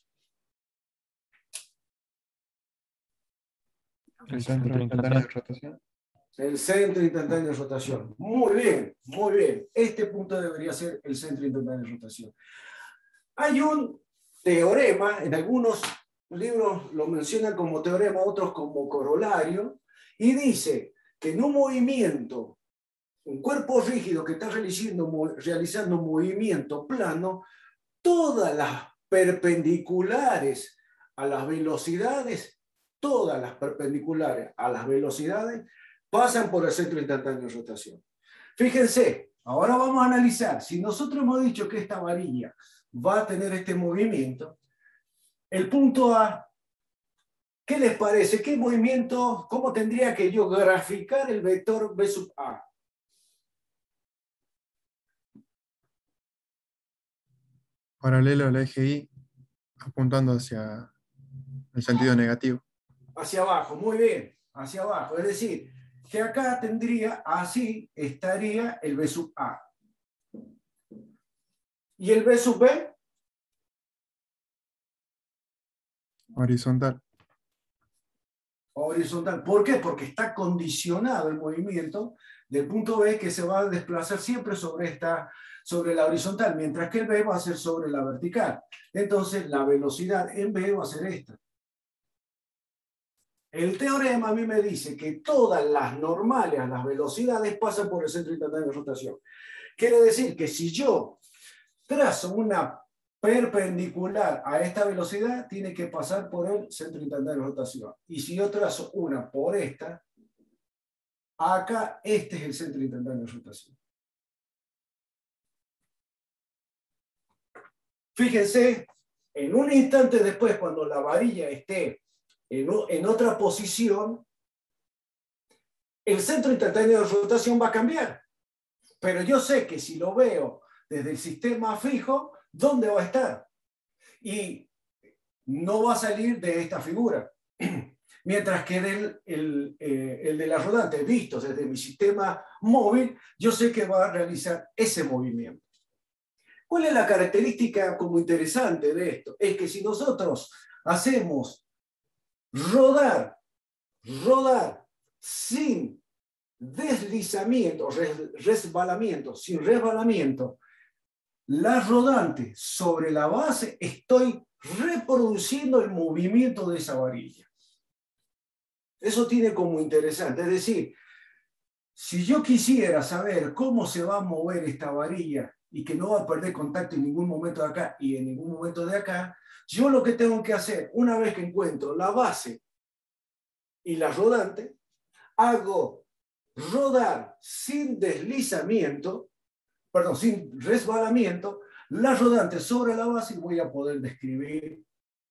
El centro instantáneo de rotación. El centro instantáneo de rotación. Muy bien, muy bien. Este punto debería ser el centro instantáneo de rotación. Hay un teorema, en algunos libros lo mencionan como teorema, otros como corolario, y dice que en un movimiento, un cuerpo rígido que está realizando un movimiento plano, todas las perpendiculares a las velocidades, pasan por el centro instantáneo de rotación. Fíjense, ahora vamos a analizar, si nosotros hemos dicho que esta varilla va a tener este movimiento, el punto A, ¿qué les parece? ¿Qué movimiento, cómo tendría que yo graficar el vector B sub A? paralelo al eje Y, apuntando hacia el sentido negativo. Hacia abajo, muy bien, hacia abajo. Es decir, que acá tendría, así estaría el B sub A. ¿Y el B sub B? Horizontal. Horizontal. ¿Por qué? Porque está condicionado el movimiento del punto B, que se va a desplazar siempre sobre la horizontal, mientras que el B va a ser sobre la vertical. Entonces, la velocidad en B va a ser esta. El teorema a mí me dice que todas las normales a las velocidades pasan por el centro instantáneo de rotación. Quiere decir que si yo trazo una perpendicular a esta velocidad, tiene que pasar por el centro instantáneo de rotación. Y si yo trazo una por esta, acá este es el centro instantáneo de rotación. Fíjense, en un instante después, cuando la varilla esté en otra posición, el centro instantáneo de rotación va a cambiar. Pero yo sé que si lo veo desde el sistema fijo, ¿dónde va a estar? Y no va a salir de esta figura. Mientras que el de la rodante, visto desde mi sistema móvil, yo sé que va a realizar ese movimiento. ¿Cuál es la característica como interesante de esto? Es que si nosotros hacemos rodar sin deslizamiento, resbalamiento, sin resbalamiento, la rodante sobre la base, estoy reproduciendo el movimiento de esa varilla. Eso tiene como interesante, es decir, si yo quisiera saber cómo se va a mover esta varilla y que no va a perder contacto en ningún momento de acá y en ningún momento de acá, yo lo que tengo que hacer, una vez que encuentro la base y la rodante, hago rodar sin deslizamiento, perdón, sin resbalamiento, la rodante sobre la base y voy a poder describir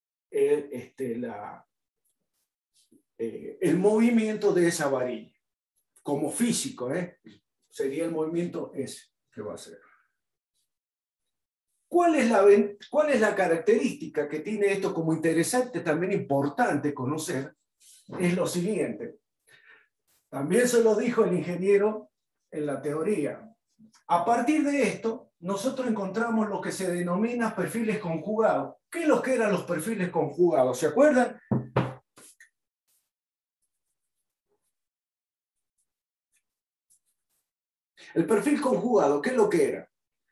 el movimiento de esa varilla. Como físico, sería el movimiento ese que va a ser. ¿Cuál es la característica que tiene esto como interesante, también importante conocer? Es lo siguiente. También se lo dijo el ingeniero en la teoría. A partir de esto, nosotros encontramos lo que se denomina perfiles conjugados. ¿Qué es lo que eran los perfiles conjugados? ¿Se acuerdan? El perfil conjugado, ¿qué es lo que era?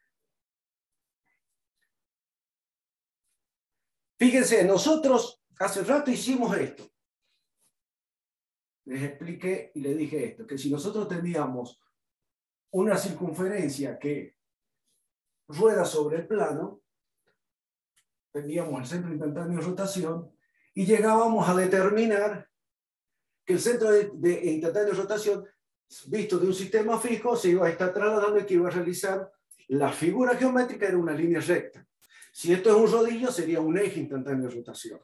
Fíjense, nosotros hace rato hicimos esto. Les expliqué y les dije esto, que si nosotros teníamos una circunferencia que rueda sobre el plano, teníamos el centro instantáneo de rotación y llegábamos a determinar que el centro instantáneo de rotación, visto de un sistema fijo, se iba a estar trasladando y que iba a realizar la figura geométrica en una línea recta. Si esto es un rodillo, sería un eje instantáneo de rotación.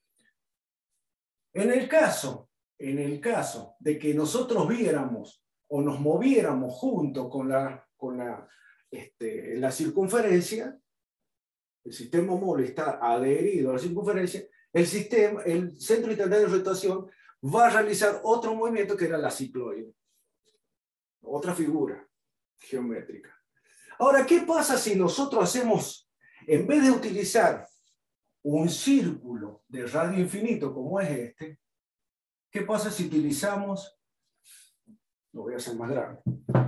En el caso de que nosotros viéramos o nos moviéramos junto con la circunferencia, el sistema móvil está adherido a la circunferencia, el centro instantáneo de rotación va a realizar otro movimiento que era la cicloide, otra figura geométrica. Ahora, ¿qué pasa si nosotros hacemos, en vez de utilizar un círculo de radio infinito como es este, qué pasa si utilizamos, lo voy a hacer más grande,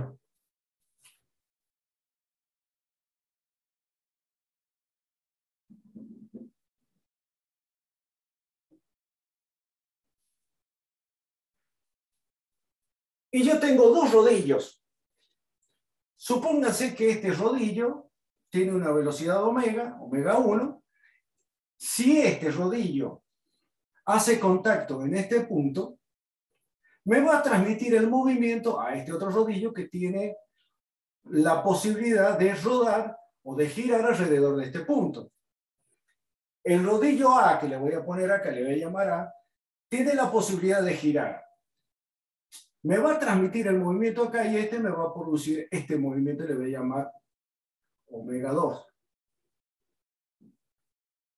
y yo tengo dos rodillos? Supóngase que este rodillo tiene una velocidad omega 1. Si este rodillo hace contacto en este punto, me va a transmitir el movimiento a este otro rodillo que tiene la posibilidad de rodar o de girar alrededor de este punto. El rodillo A, que le voy a poner acá, le voy a llamar A, tiene la posibilidad de girar. Me va a transmitir el movimiento acá y este me va a producir este movimiento, le voy a llamar omega 2.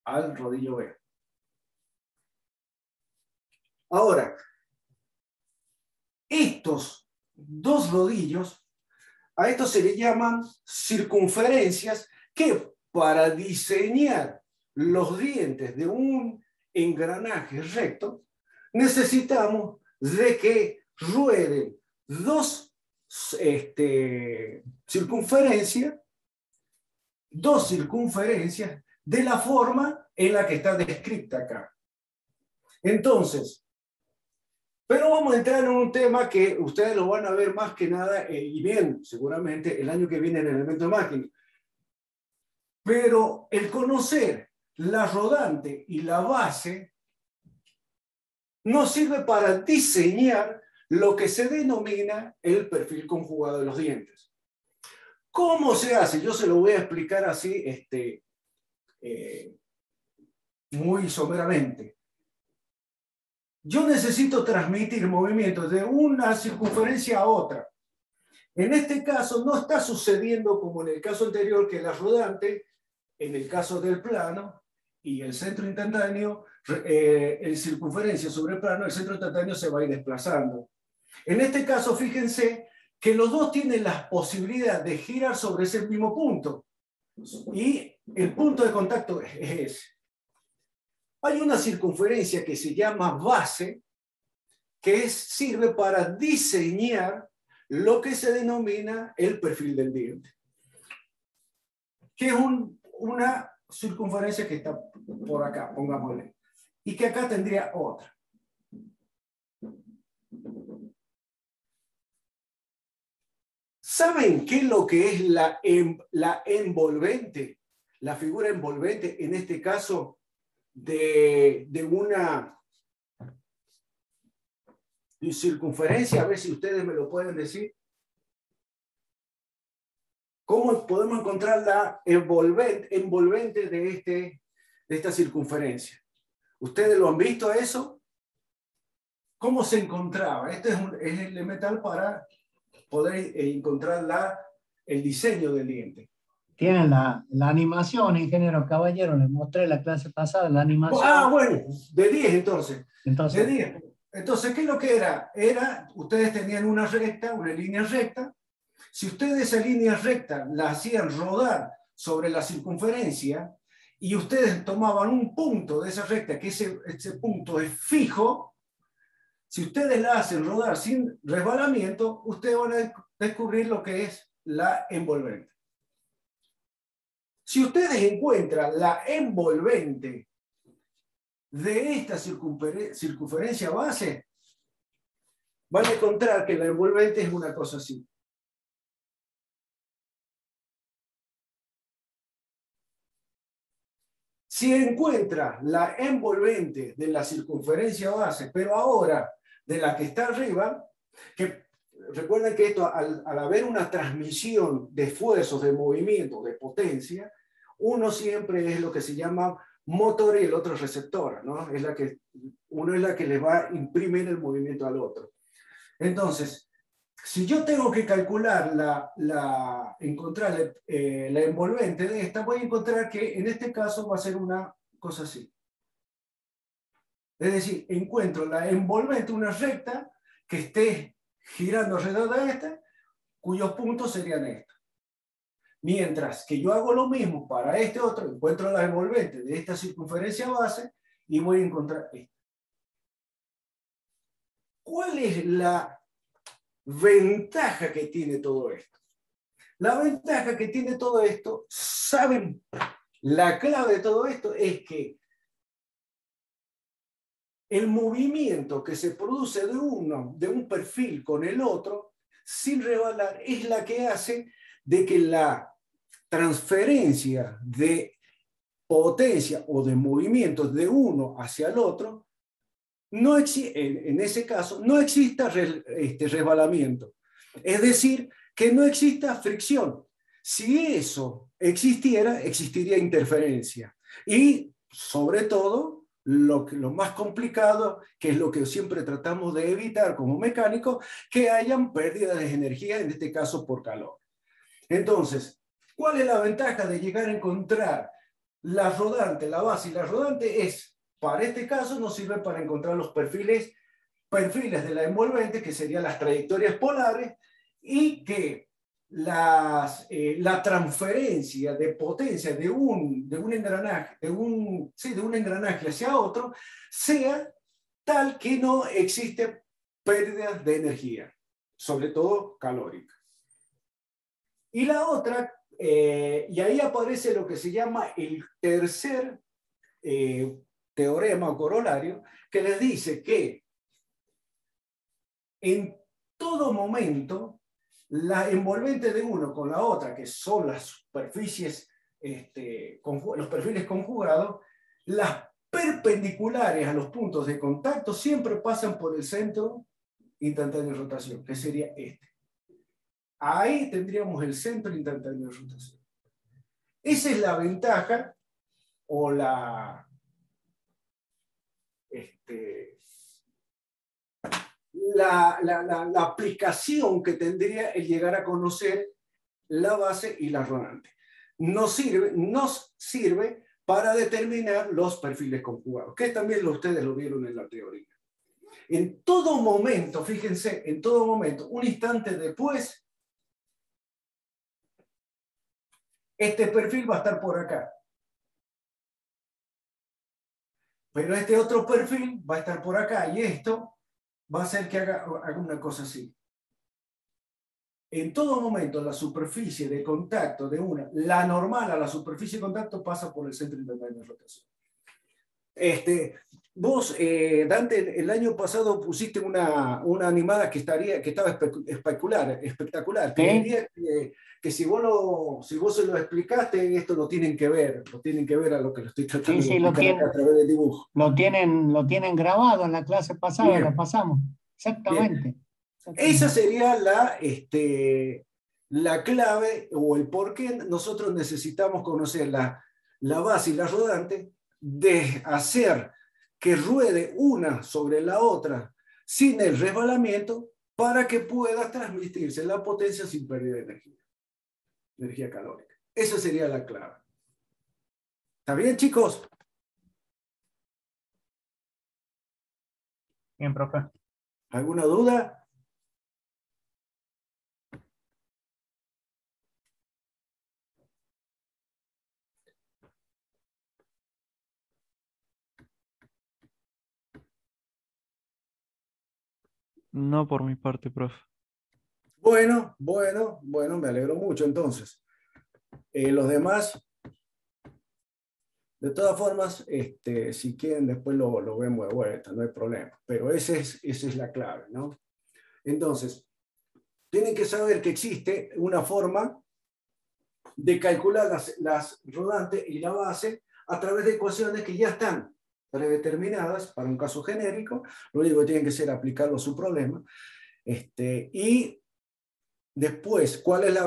al rodillo B. Ahora, estos dos rodillos, a estos se le llaman circunferencias que para diseñar los dientes de un engranaje recto, necesitamos de que rueden dos circunferencias de la forma en la que está descrita acá. Entonces, pero vamos a entrar en un tema que ustedes lo van a ver más que nada, y bien, seguramente el año que viene en el elemento máquina. Pero el conocer la rodante y la base nos sirve para diseñar lo que se denomina el perfil conjugado de los dientes. ¿Cómo se hace? Yo se lo voy a explicar así, muy someramente. Yo necesito transmitir movimientos de una circunferencia a otra. En este caso no está sucediendo como en el caso anterior, que la rodante, en el caso del plano y el centro instantáneo, en circunferencia sobre el plano, el centro instantáneo se va a ir desplazando. En este caso, fíjense que los dos tienen la posibilidad de girar sobre ese mismo punto. Y el punto de contacto es ese. Hay una circunferencia que se llama base, que sirve para diseñar lo que se denomina el perfil del diente, que es una circunferencia que está por acá, pongámosle, y que acá tendría otra. ¿Saben qué es lo que es la envolvente? La figura envolvente, en este caso, de una circunferencia, a ver si ustedes me lo pueden decir. ¿Cómo podemos encontrar la envolvente de esta circunferencia? ¿Ustedes lo han visto eso? ¿Cómo se encontraba? Este es elemental para poder encontrar el diseño del diente. Tienen la animación, ingeniero Caballero, les mostré la clase pasada, la animación. Ah, bueno, de 10 entonces. Entonces, De 10. Entonces, ¿qué es lo que era? Ustedes tenían una recta, una línea recta. Si ustedes esa línea recta la hacían rodar sobre la circunferencia y ustedes tomaban un punto de esa recta, que ese punto es fijo, si ustedes la hacen rodar sin resbalamiento, ustedes van a descubrir lo que es la envolvente. Si ustedes encuentran la envolvente de esta circunferencia base, van a encontrar que la envolvente es una cosa así. Si encuentra la envolvente de la circunferencia base, pero ahora de la que está arriba, que recuerden que esto, al haber una transmisión de esfuerzos, de movimiento, de potencia, uno siempre es lo que se llama motor y el otro receptor, ¿no? Uno es la que le va a imprimir el movimiento al otro. Entonces, si yo tengo que calcular encontrar la envolvente de esta, voy a encontrar que en este caso va a ser una cosa así. Es decir, encuentro la envolvente, una recta que esté girando alrededor de esta, cuyos puntos serían estos. Mientras que yo hago lo mismo para este otro, encuentro la envolvente de esta circunferencia base y voy a encontrar esta. ¿Cuál es la ventaja que tiene todo esto? La ventaja que tiene todo esto, ¿saben? La clave de todo esto es que el movimiento que se produce de un perfil con el otro, sin rebalar, es la que hace de que la transferencia de potencia o de movimientos de uno hacia el otro, en ese caso, no exista resbalamiento. Es decir, que no exista fricción. Si eso existiera, existiría interferencia. Y, sobre todo, lo más complicado, que es lo que siempre tratamos de evitar como mecánicos, que hayan pérdidas de energía, en este caso por calor. Entonces, ¿cuál es la ventaja de llegar a encontrar la rodante, la base y la rodante para este caso, nos sirve para encontrar los perfiles de la envolvente, que serían las trayectorias polares, y que la transferencia de potencia de un engranaje, de un engranaje hacia otro, sea tal que no existe pérdidas de energía, sobre todo calórica. Y la otra, y ahí aparece lo que se llama el tercer teorema o corolario, que les dice que en todo momento la envolvente de uno con la otra, que son las superficies, los perfiles conjugados, las perpendiculares a los puntos de contacto siempre pasan por el centro instantáneo de rotación, que sería este. Ahí tendríamos el centro instantáneo de rotación. Esa es la ventaja o la aplicación que tendría el llegar a conocer la base y la rodante. Nos sirve para determinar los perfiles conjugados, que también ustedes lo vieron en la teoría. En todo momento, fíjense, en todo momento, un instante después, este perfil va a estar por acá. Pero este otro perfil va a estar por acá y esto va a hacer que haga una cosa así. En todo momento la superficie de contacto de la normal a la superficie de contacto pasa por el centro instantáneo de rotación. Vos, Dante, el año pasado pusiste una animada que estaba espectacular. Creería que si vos se lo explicaste, esto lo tienen que ver a lo que lo estoy tratando de explicar acá a través del dibujo. Lo tienen grabado en la clase pasada. Bien. La pasamos. Exactamente. Bien. Esa sería la clave o el por qué nosotros necesitamos conocer la base y la rodante, de hacer que ruede una sobre la otra sin el resbalamiento para que pueda transmitirse la potencia sin pérdida de energía calórica. Esa sería la clave. ¿Está bien, chicos? Bien, profe. ¿Alguna duda? No por mi parte, profe. Bueno, me alegro mucho entonces. Los demás, de todas formas, si quieren después lo vemos de vuelta, no hay problema. Pero esa es la clave, ¿no? Entonces, tienen que saber que existe una forma de calcular las rodantes y la base a través de ecuaciones que ya están predeterminadas para un caso genérico. Lo único que tienen que hacer es aplicarlo a su problema. Y después, ¿cuál es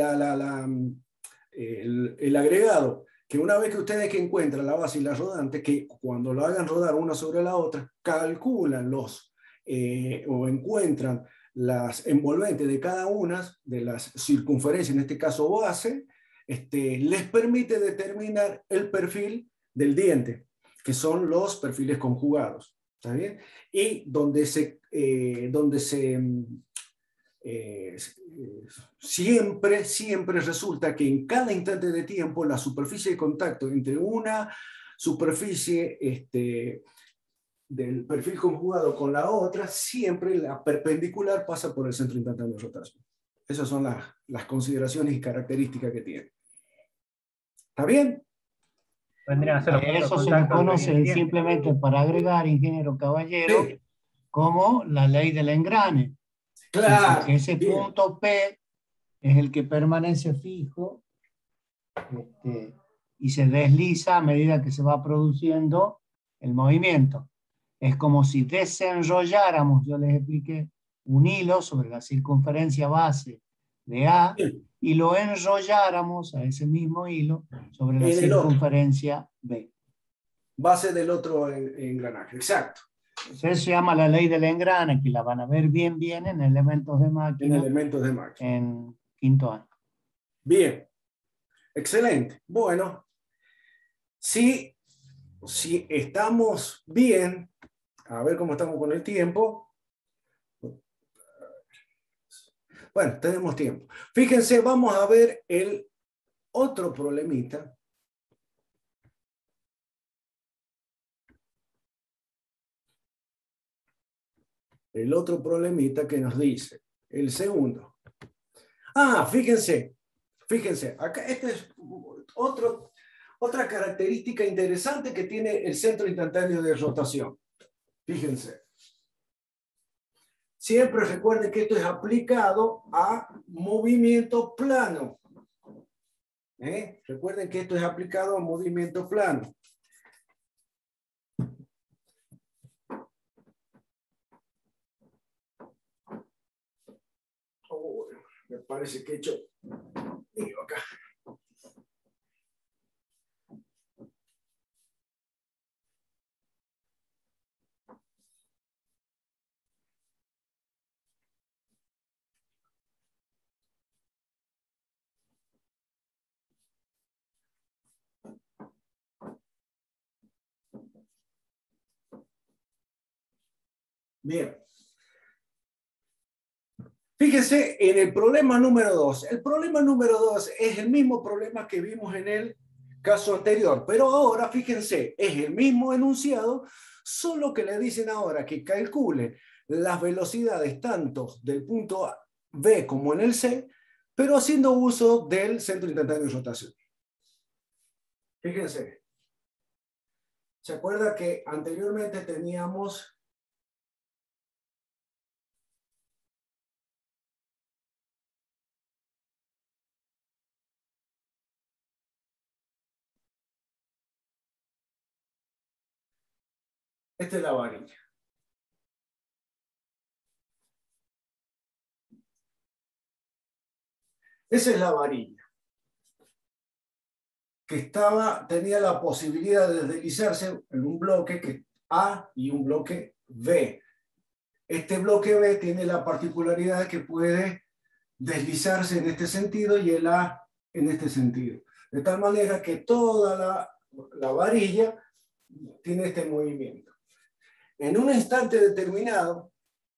el agregado? Que una vez que ustedes encuentran la base y la rodante, que cuando lo hagan rodar una sobre la otra, calculan o encuentran las envolventes de cada una de las circunferencias, en este caso base, les permite determinar el perfil del diente, que son los perfiles conjugados. ¿Está bien? Y donde siempre resulta que en cada instante de tiempo la superficie de contacto entre una superficie del perfil conjugado con la otra, siempre la perpendicular pasa por el centro instantáneo de rotación. Esas son las consideraciones y características que tiene. ¿Está bien? Eso se le conoce simplemente, para agregar, ingeniero Caballero, sí, como la ley del engrane. Claro. Que ese bien. Punto P es el que permanece fijo y se desliza a medida que se va produciendo el movimiento. Es como si desenrolláramos, yo les expliqué, un hilo sobre la circunferencia base de A, sí, y lo enrolláramos a ese mismo hilo sobre la circunferencia B. Base del otro engranaje, exacto. Eso se llama la ley del engrane, que la van a ver bien en elementos de máquina. En elementos de máquina. En quinto año. Bien, excelente. Bueno, Si estamos bien, a ver cómo estamos con el tiempo. Bueno, tenemos tiempo. Fíjense, vamos a ver el otro problemita. El otro problemita que nos dice, el segundo. Fíjense, acá este es otra característica interesante que tiene el centro instantáneo de rotación. Fíjense. Siempre recuerden que esto es aplicado a movimiento plano. Recuerden que esto es aplicado a movimiento plano. Me parece que he hecho acá. Bien. Fíjense en el problema número 2. El problema número 2 es el mismo problema que vimos en el caso anterior, pero ahora fíjense, es el mismo enunciado, solo que le dicen ahora que calcule las velocidades tanto del punto B como en el C, pero haciendo uso del centro instantáneo de rotación. Fíjense. ¿Se acuerda que anteriormente teníamos esta es la varilla? Esa es la varilla, que tenía la posibilidad de deslizarse en un bloque A y un bloque B. Este bloque B tiene la particularidad de que puede deslizarse en este sentido y el A en este sentido. De tal manera que toda la varilla tiene este movimiento. En un instante determinado,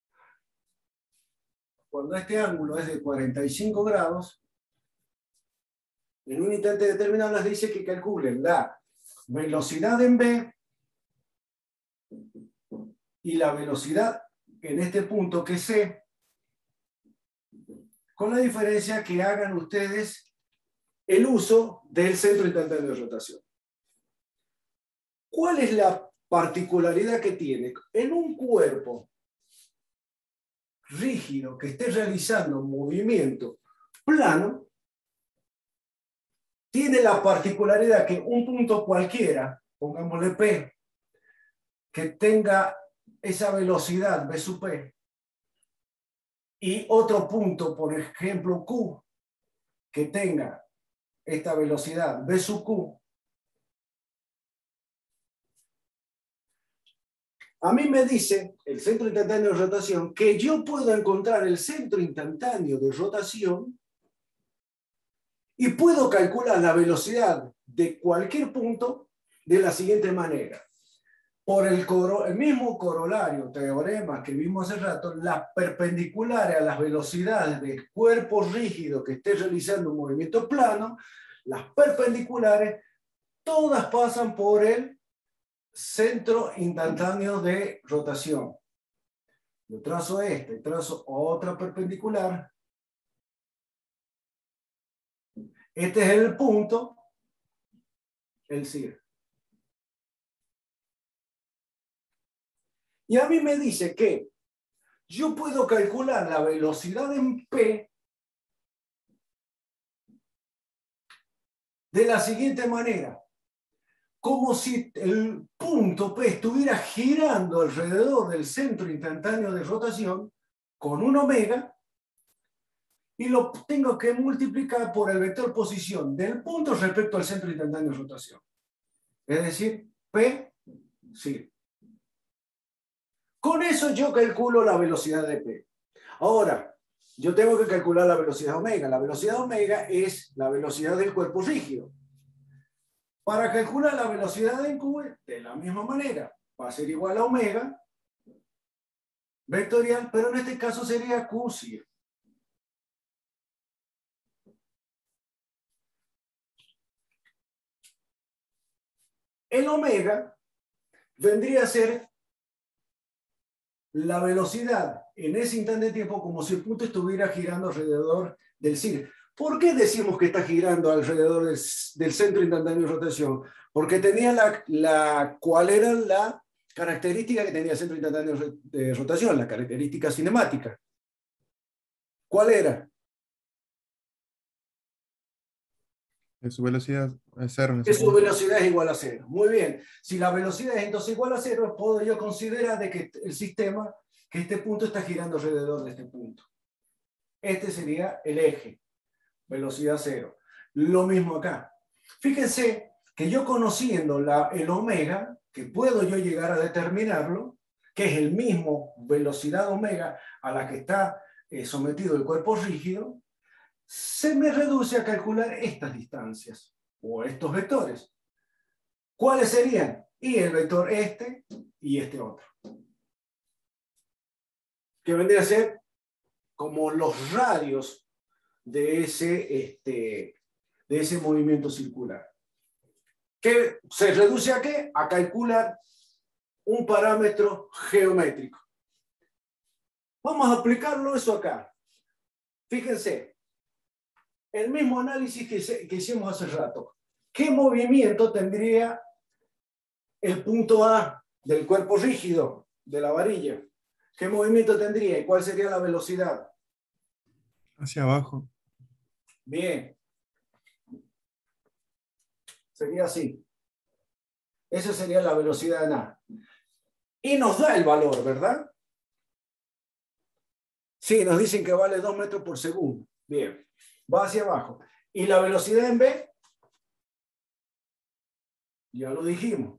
cuando este ángulo es de 45 grados, en un instante determinado les dice que calculen la velocidad en B y la velocidad en este punto que es C, con la diferencia que hagan ustedes el uso del centro instantáneo de rotación. ¿Cuál es la particularidad que tiene? En un cuerpo rígido que esté realizando un movimiento plano, tiene la particularidad que un punto cualquiera, pongámosle P, que tenga esa velocidad V sub P, y otro punto, por ejemplo Q, que tenga esta velocidad V sub Q, a mí me dice el centro instantáneo de rotación que yo puedo encontrar el centro instantáneo de rotación y puedo calcular la velocidad de cualquier punto de la siguiente manera. Por el mismo corolario, teorema que vimos hace rato, las perpendiculares a las velocidades del cuerpo rígido que esté realizando un movimiento plano, las perpendiculares, todas pasan por el centro instantáneo de rotación. Yo trazo trazo otra perpendicular. Este es el punto, el CIR. Y a mí me dice que yo puedo calcular la velocidad en P de la siguiente manera. Como si el punto P estuviera girando alrededor del centro instantáneo de rotación con un omega y lo tengo que multiplicar por el vector posición del punto respecto al centro instantáneo de rotación. Es decir, P, sí. Con eso yo calculo la velocidad de P. Ahora, yo tengo que calcular la velocidad omega. La velocidad omega es la velocidad del cuerpo rígido. Para calcular la velocidad en Q, de la misma manera, va a ser igual a omega vectorial, pero en este caso sería Q psi. El omega vendría a ser la velocidad en ese instante de tiempo como si el punto estuviera girando alrededor del cine. ¿Por qué decimos que está girando alrededor del centro instantáneo de rotación? Porque tenía ¿cuál era la característica que tenía el centro instantáneo de rotación? La característica cinemática. ¿Cuál era? Su velocidad es cero. Que su velocidad es igual a cero. Muy bien. Si la velocidad es entonces igual a cero, puedo yo considerar de que el sistema, que este punto está girando alrededor de este punto. Este sería el eje. Velocidad cero. Lo mismo acá. Fíjense que yo conociendo el omega, que puedo yo llegar a determinarlo, que es el mismo velocidad omega a la que está sometido el cuerpo rígido, se me reduce a calcular estas distancias o estos vectores. ¿Cuáles serían? Y el vector este y este otro. Que vendría a ser como los radios de ese movimiento circular. ¿Que se reduce a qué? A calcular un parámetro geométrico. Vamos a aplicarlo eso acá. Fíjense, el mismo análisis que hicimos hace rato. ¿Qué movimiento tendría el punto A del cuerpo rígido de la varilla? ¿Qué movimiento tendría y cuál sería la velocidad? Hacia abajo. Bien. Sería así. Esa sería la velocidad en A. Y nos da el valor, ¿verdad? Sí, nos dicen que vale 2 metros por segundo. Bien. Va hacia abajo. ¿Y la velocidad en B? Ya lo dijimos.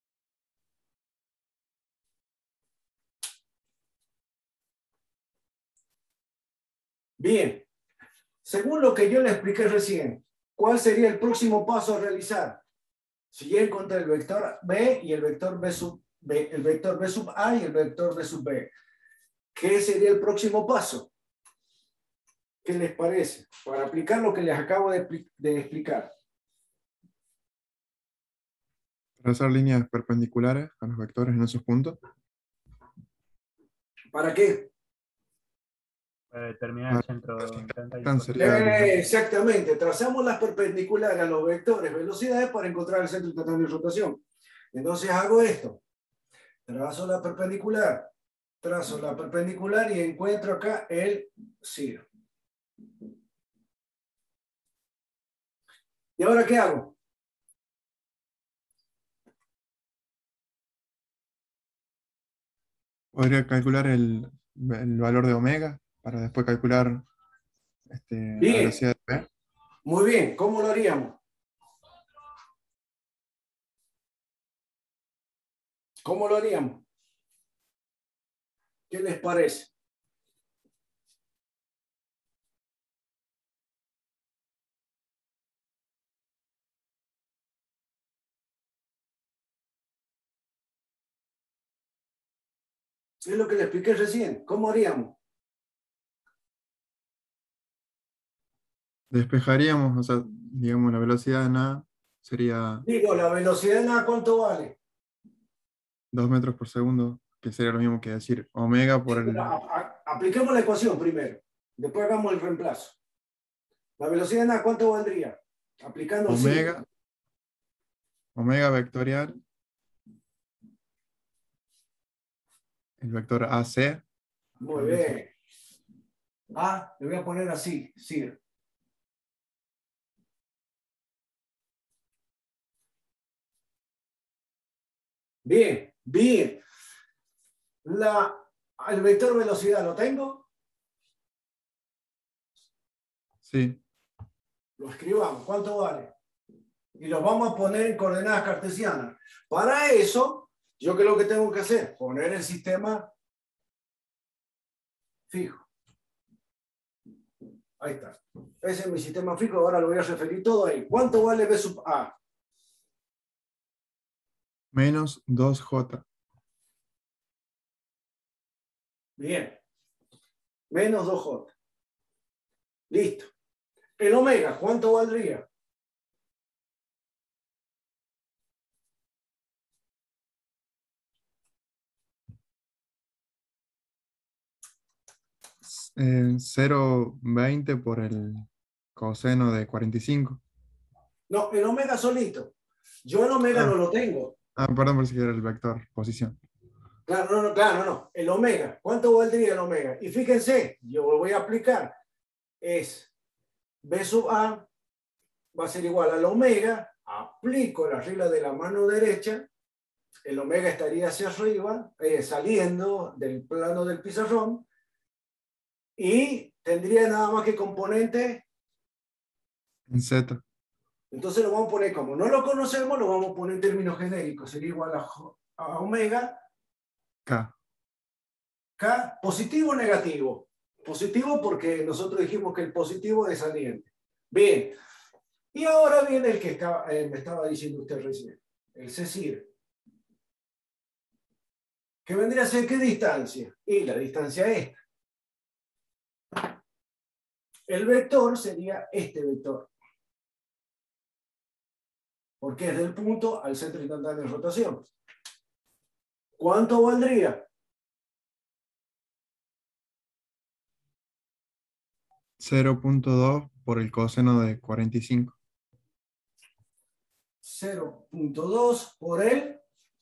Bien. Según lo que yo le expliqué recién, ¿cuál sería el próximo paso a realizar? Si ya encontré el vector B y el vector B sub B, el vector B sub A y el vector B sub B, ¿qué sería el próximo paso? ¿Qué les parece? Para aplicar lo que les acabo de explicar. Trazar líneas perpendiculares a los vectores en esos puntos. ¿Para qué? Para determinar el centro Exactamente, trazamos las perpendiculares a los vectores velocidades para encontrar el centro instantáneo de rotación. Entonces hago esto. Trazo la perpendicular y encuentro acá el CIR. ¿Y ahora qué hago? Podría calcular el valor de omega para después calcular la Bien. velocidad de B. Muy bien, ¿cómo lo haríamos? ¿Cómo lo haríamos? ¿Qué les parece? Es lo que le expliqué recién. ¿Cómo haríamos? Despejaríamos, o sea, digamos, la velocidad en A sería Digo, la velocidad en A, ¿cuánto vale? 2 metros por segundo, que sería lo mismo que decir omega por el... Apliquemos la ecuación primero. Después hagamos el reemplazo. La velocidad en A, ¿cuánto valdría? Aplicando el Omega, signo. omega vectorial, el vector AC. Muy bien. A, le voy a poner así, CIR. Bien, bien. El vector velocidad, ¿lo tengo? Sí, Lo escribamos. ¿Cuánto vale? Y los vamos a poner en coordenadas cartesianas. Para eso, ¿yo qué es lo que tengo que hacer? Poner el sistema fijo. Ahí está. Ese es mi sistema fijo. Ahora lo voy a referir todo ahí. ¿Cuánto vale B sub A? Menos 2J. Bien. Menos 2J. Listo. El omega, ¿cuánto valdría? En 0,20 por el coseno de 45. No, el omega solito. Yo el omega Ah. no lo tengo. Perdón por si era el vector, posición. Claro, no, claro, no. El omega. ¿Cuánto valdría el omega? Y fíjense, yo lo voy a aplicar. Es B sub A va a ser igual al omega. Aplico la regla de la mano derecha. El omega estaría hacia arriba, saliendo del plano del pizarrón. Y tendría nada más que componente. En Z. Entonces lo vamos a poner, como no lo conocemos, lo vamos a poner en términos genéricos. Sería igual a omega. K. K, positivo o negativo. Positivo porque nosotros dijimos que el positivo es saliente. Bien. Y ahora viene el que me estaba diciendo usted recién. El CECIR. ¿Que vendría a ser qué distancia? Y la distancia es esta. El vector sería este vector. Porque es del punto al centro instantáneo de rotación. ¿Cuánto valdría? 0,2 por el coseno de 45. 0,2 por el...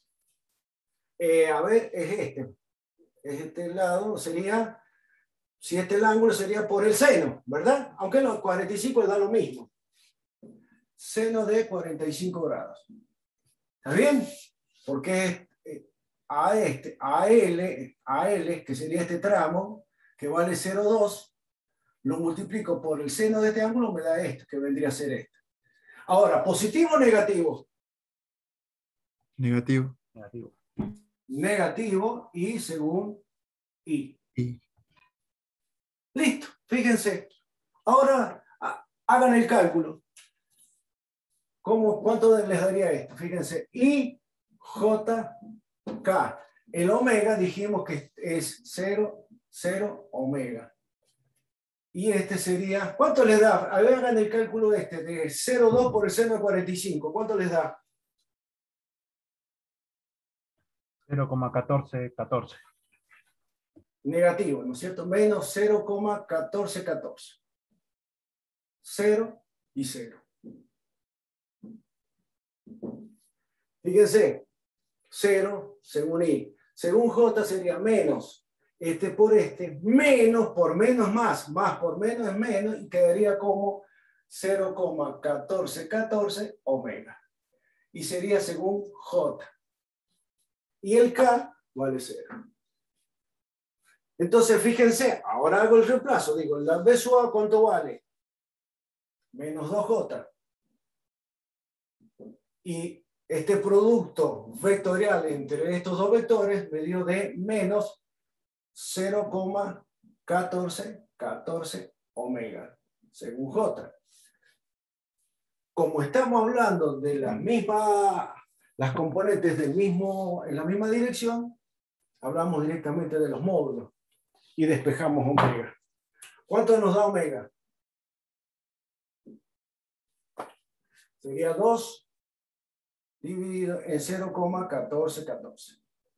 a ver, es este. Es este lado, sería... Si este es el ángulo, sería por el seno, ¿verdad? Aunque en los 45 da lo mismo. Seno de 45 grados. ¿Está bien? Porque a L, que sería este tramo, que vale 0,2, lo multiplico por el seno de este ángulo, me da esto, que vendría a ser esto. Ahora, ¿positivo o negativo? Negativo. Negativo. Negativo y según I. Y Listo, fíjense. Ahora hagan el cálculo. ¿Cuánto les daría esto? Fíjense, I, J, K. El omega dijimos que es 0, 0 omega. Y este sería, ¿cuánto les da? A ver, hagan el cálculo de 0,2 por el seno de 45. ¿Cuánto les da? 0,1414. Negativo, ¿no es cierto? Menos 0,1414. 0 y 0. Fíjense, 0 según I. Según J sería menos este por este, menos por menos más por menos es menos, y quedaría como 0,1414 omega. Y sería según J. Y el K vale 0. Entonces, fíjense, ahora hago el reemplazo. Digo, la B sub A, ¿cuánto vale? Menos 2J. Y este producto vectorial entre estos dos vectores me dio de menos 0,1414 omega, según J. Como estamos hablando de las componentes en la misma dirección, hablamos directamente de los módulos y despejamos omega. ¿Cuánto nos da omega? Sería 2 dividido en 0,1414.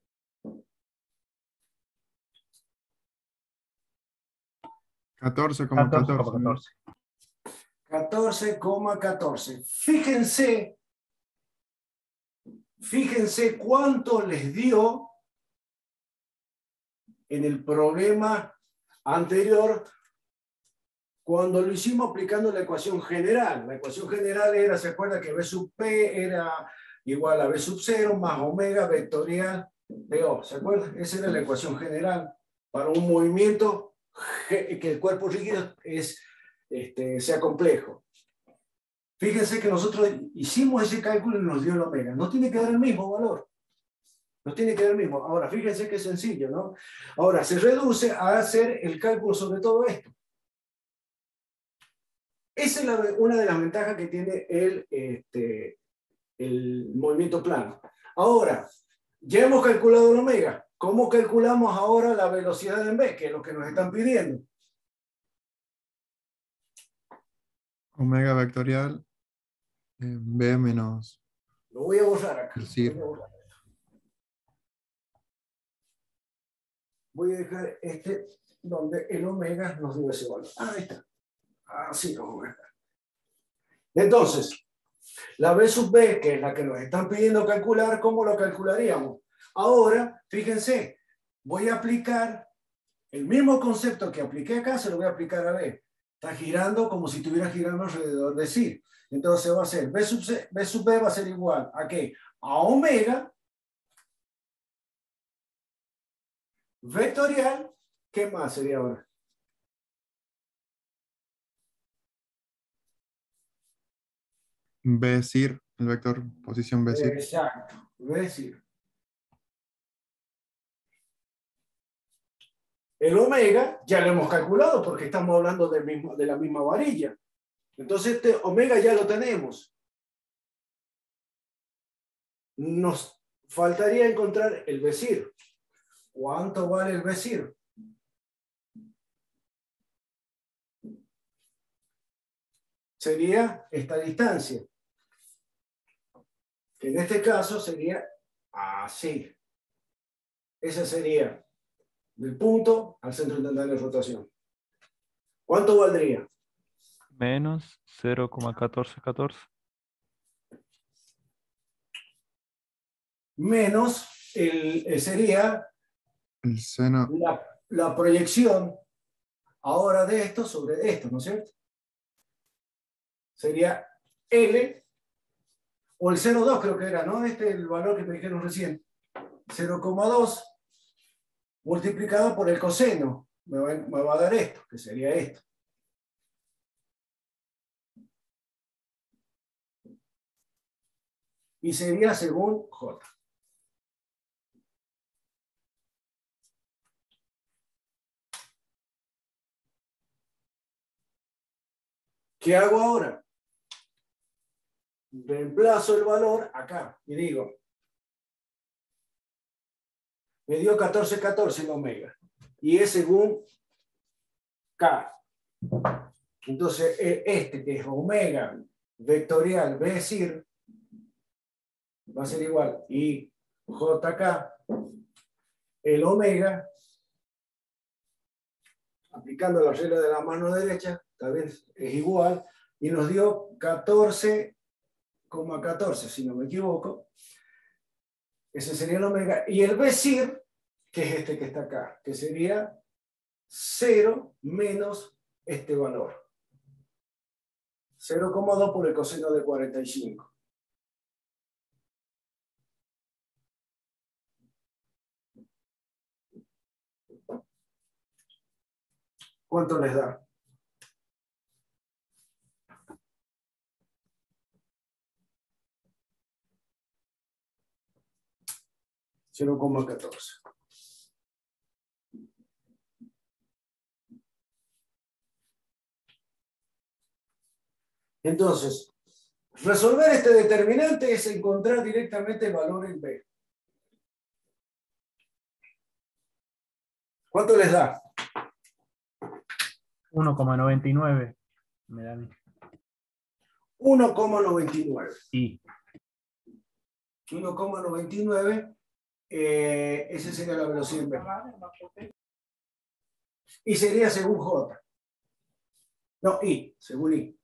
catorce coma 14,14. 14,14. Fíjense cuánto les dio en el problema anterior cuando lo hicimos aplicando la ecuación general. La ecuación general era, ¿se acuerda que B sub P era igual a B sub 0 más omega vectorial de O? ¿Se acuerda? Esa era la ecuación general para un movimiento que el cuerpo rígido sea complejo. Fíjense que nosotros hicimos ese cálculo y nos dio el omega. No tiene que dar el mismo valor. No tiene que dar el mismo. Ahora, fíjense que sencillo, ¿no? Ahora, se reduce a hacer el cálculo sobre todo esto. Esa es una de las ventajas que tiene el movimiento plano. Ahora, ya hemos calculado el omega. ¿Cómo calculamos ahora la velocidad en B? Que es lo que nos están pidiendo. Omega vectorial B menos Lo voy a borrar acá. el CIR. Voy a dejar este donde el omega nos dio ese valor. Ahí está. Así como está. Entonces, la B sub B, que es la que nos están pidiendo calcular, ¿cómo lo calcularíamos? Ahora, fíjense, voy a aplicar el mismo concepto que apliqué acá, se lo voy a aplicar a B. Está girando como si estuviera girando alrededor de CIR. Entonces va a ser B sub B va a ser igual a ¿qué? A omega vectorial. ¿Qué más sería ahora? B CIR, el vector posición B CIR. Exacto, B CIR. El omega ya lo hemos calculado porque estamos hablando de la misma varilla. Entonces este omega ya lo tenemos. Nos faltaría encontrar el BCIR. ¿Cuánto vale el BCIR? Sería esta distancia. Que en este caso sería así. Ese sería del punto al centro instantáneo de rotación. ¿Cuánto valdría? Menos 0,1414. Menos sería El seno. la proyección ahora de esto sobre esto, ¿no es cierto? Sería L o el 0,2 creo que era, ¿no? Este es el valor que me dijeron recién. 0,2 multiplicado por el coseno. Me va a dar esto, que sería esto. Y sería según J. ¿Qué hago ahora? Reemplazo el valor acá y digo, me dio 14,14 en omega y es según K. Entonces, este que es omega vectorial B CIR va a ser igual y JK, el omega, aplicando la regla de la mano derecha, también es igual, y nos dio 14,14, si no me equivoco. Ese sería el omega. Y el BCIR, que es este que está acá, que sería 0 menos este valor. 0,2 por el coseno de 45. ¿Cuánto les da? $0,14. Entonces, resolver este determinante es encontrar directamente el valor en B. ¿Cuánto les da? 1,99 me da a mí. 1,99. Sí. 1,99, esa sería la velocidad en B. Y sería según J. No, I, según I.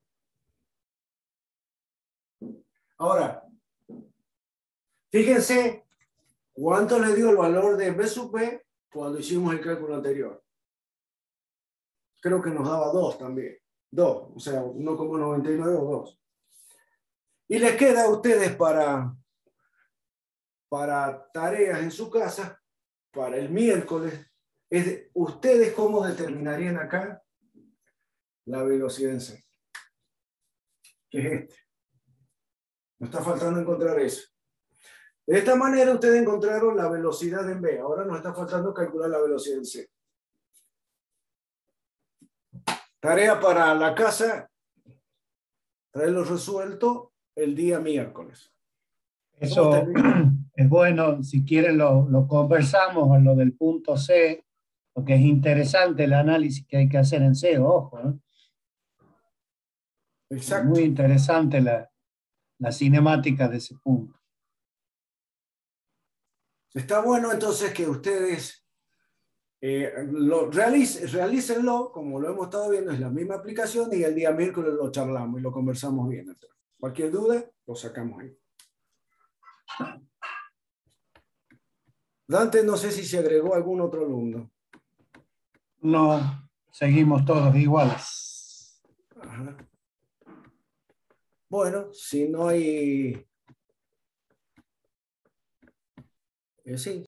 Ahora, fíjense cuánto le dio el valor de B sub B cuando hicimos el cálculo anterior. Creo que nos daba 2 también. 2, o sea, 1,99 o 2. Y les queda a ustedes para tareas en su casa, para el miércoles, ustedes cómo determinarían acá la velocidad en C. Que es este. Nos está faltando encontrar eso. De esta manera ustedes encontraron la velocidad en B. Ahora nos está faltando calcular la velocidad en C. Tarea para la casa, traerlo resuelto el día miércoles. Eso es bueno, si quieren lo conversamos en lo del punto C, porque es interesante el análisis que hay que hacer en C, ojo, ¿eh? Exacto. Muy interesante la cinemática de ese punto. Está bueno entonces que ustedes realícenlo, como lo hemos estado viendo, es la misma aplicación y el día miércoles lo charlamos y lo conversamos bien. Entonces, cualquier duda, lo sacamos ahí. Dante, no sé si se agregó algún otro alumno. No, seguimos todos iguales. Ajá. Bueno, si no hay... sí.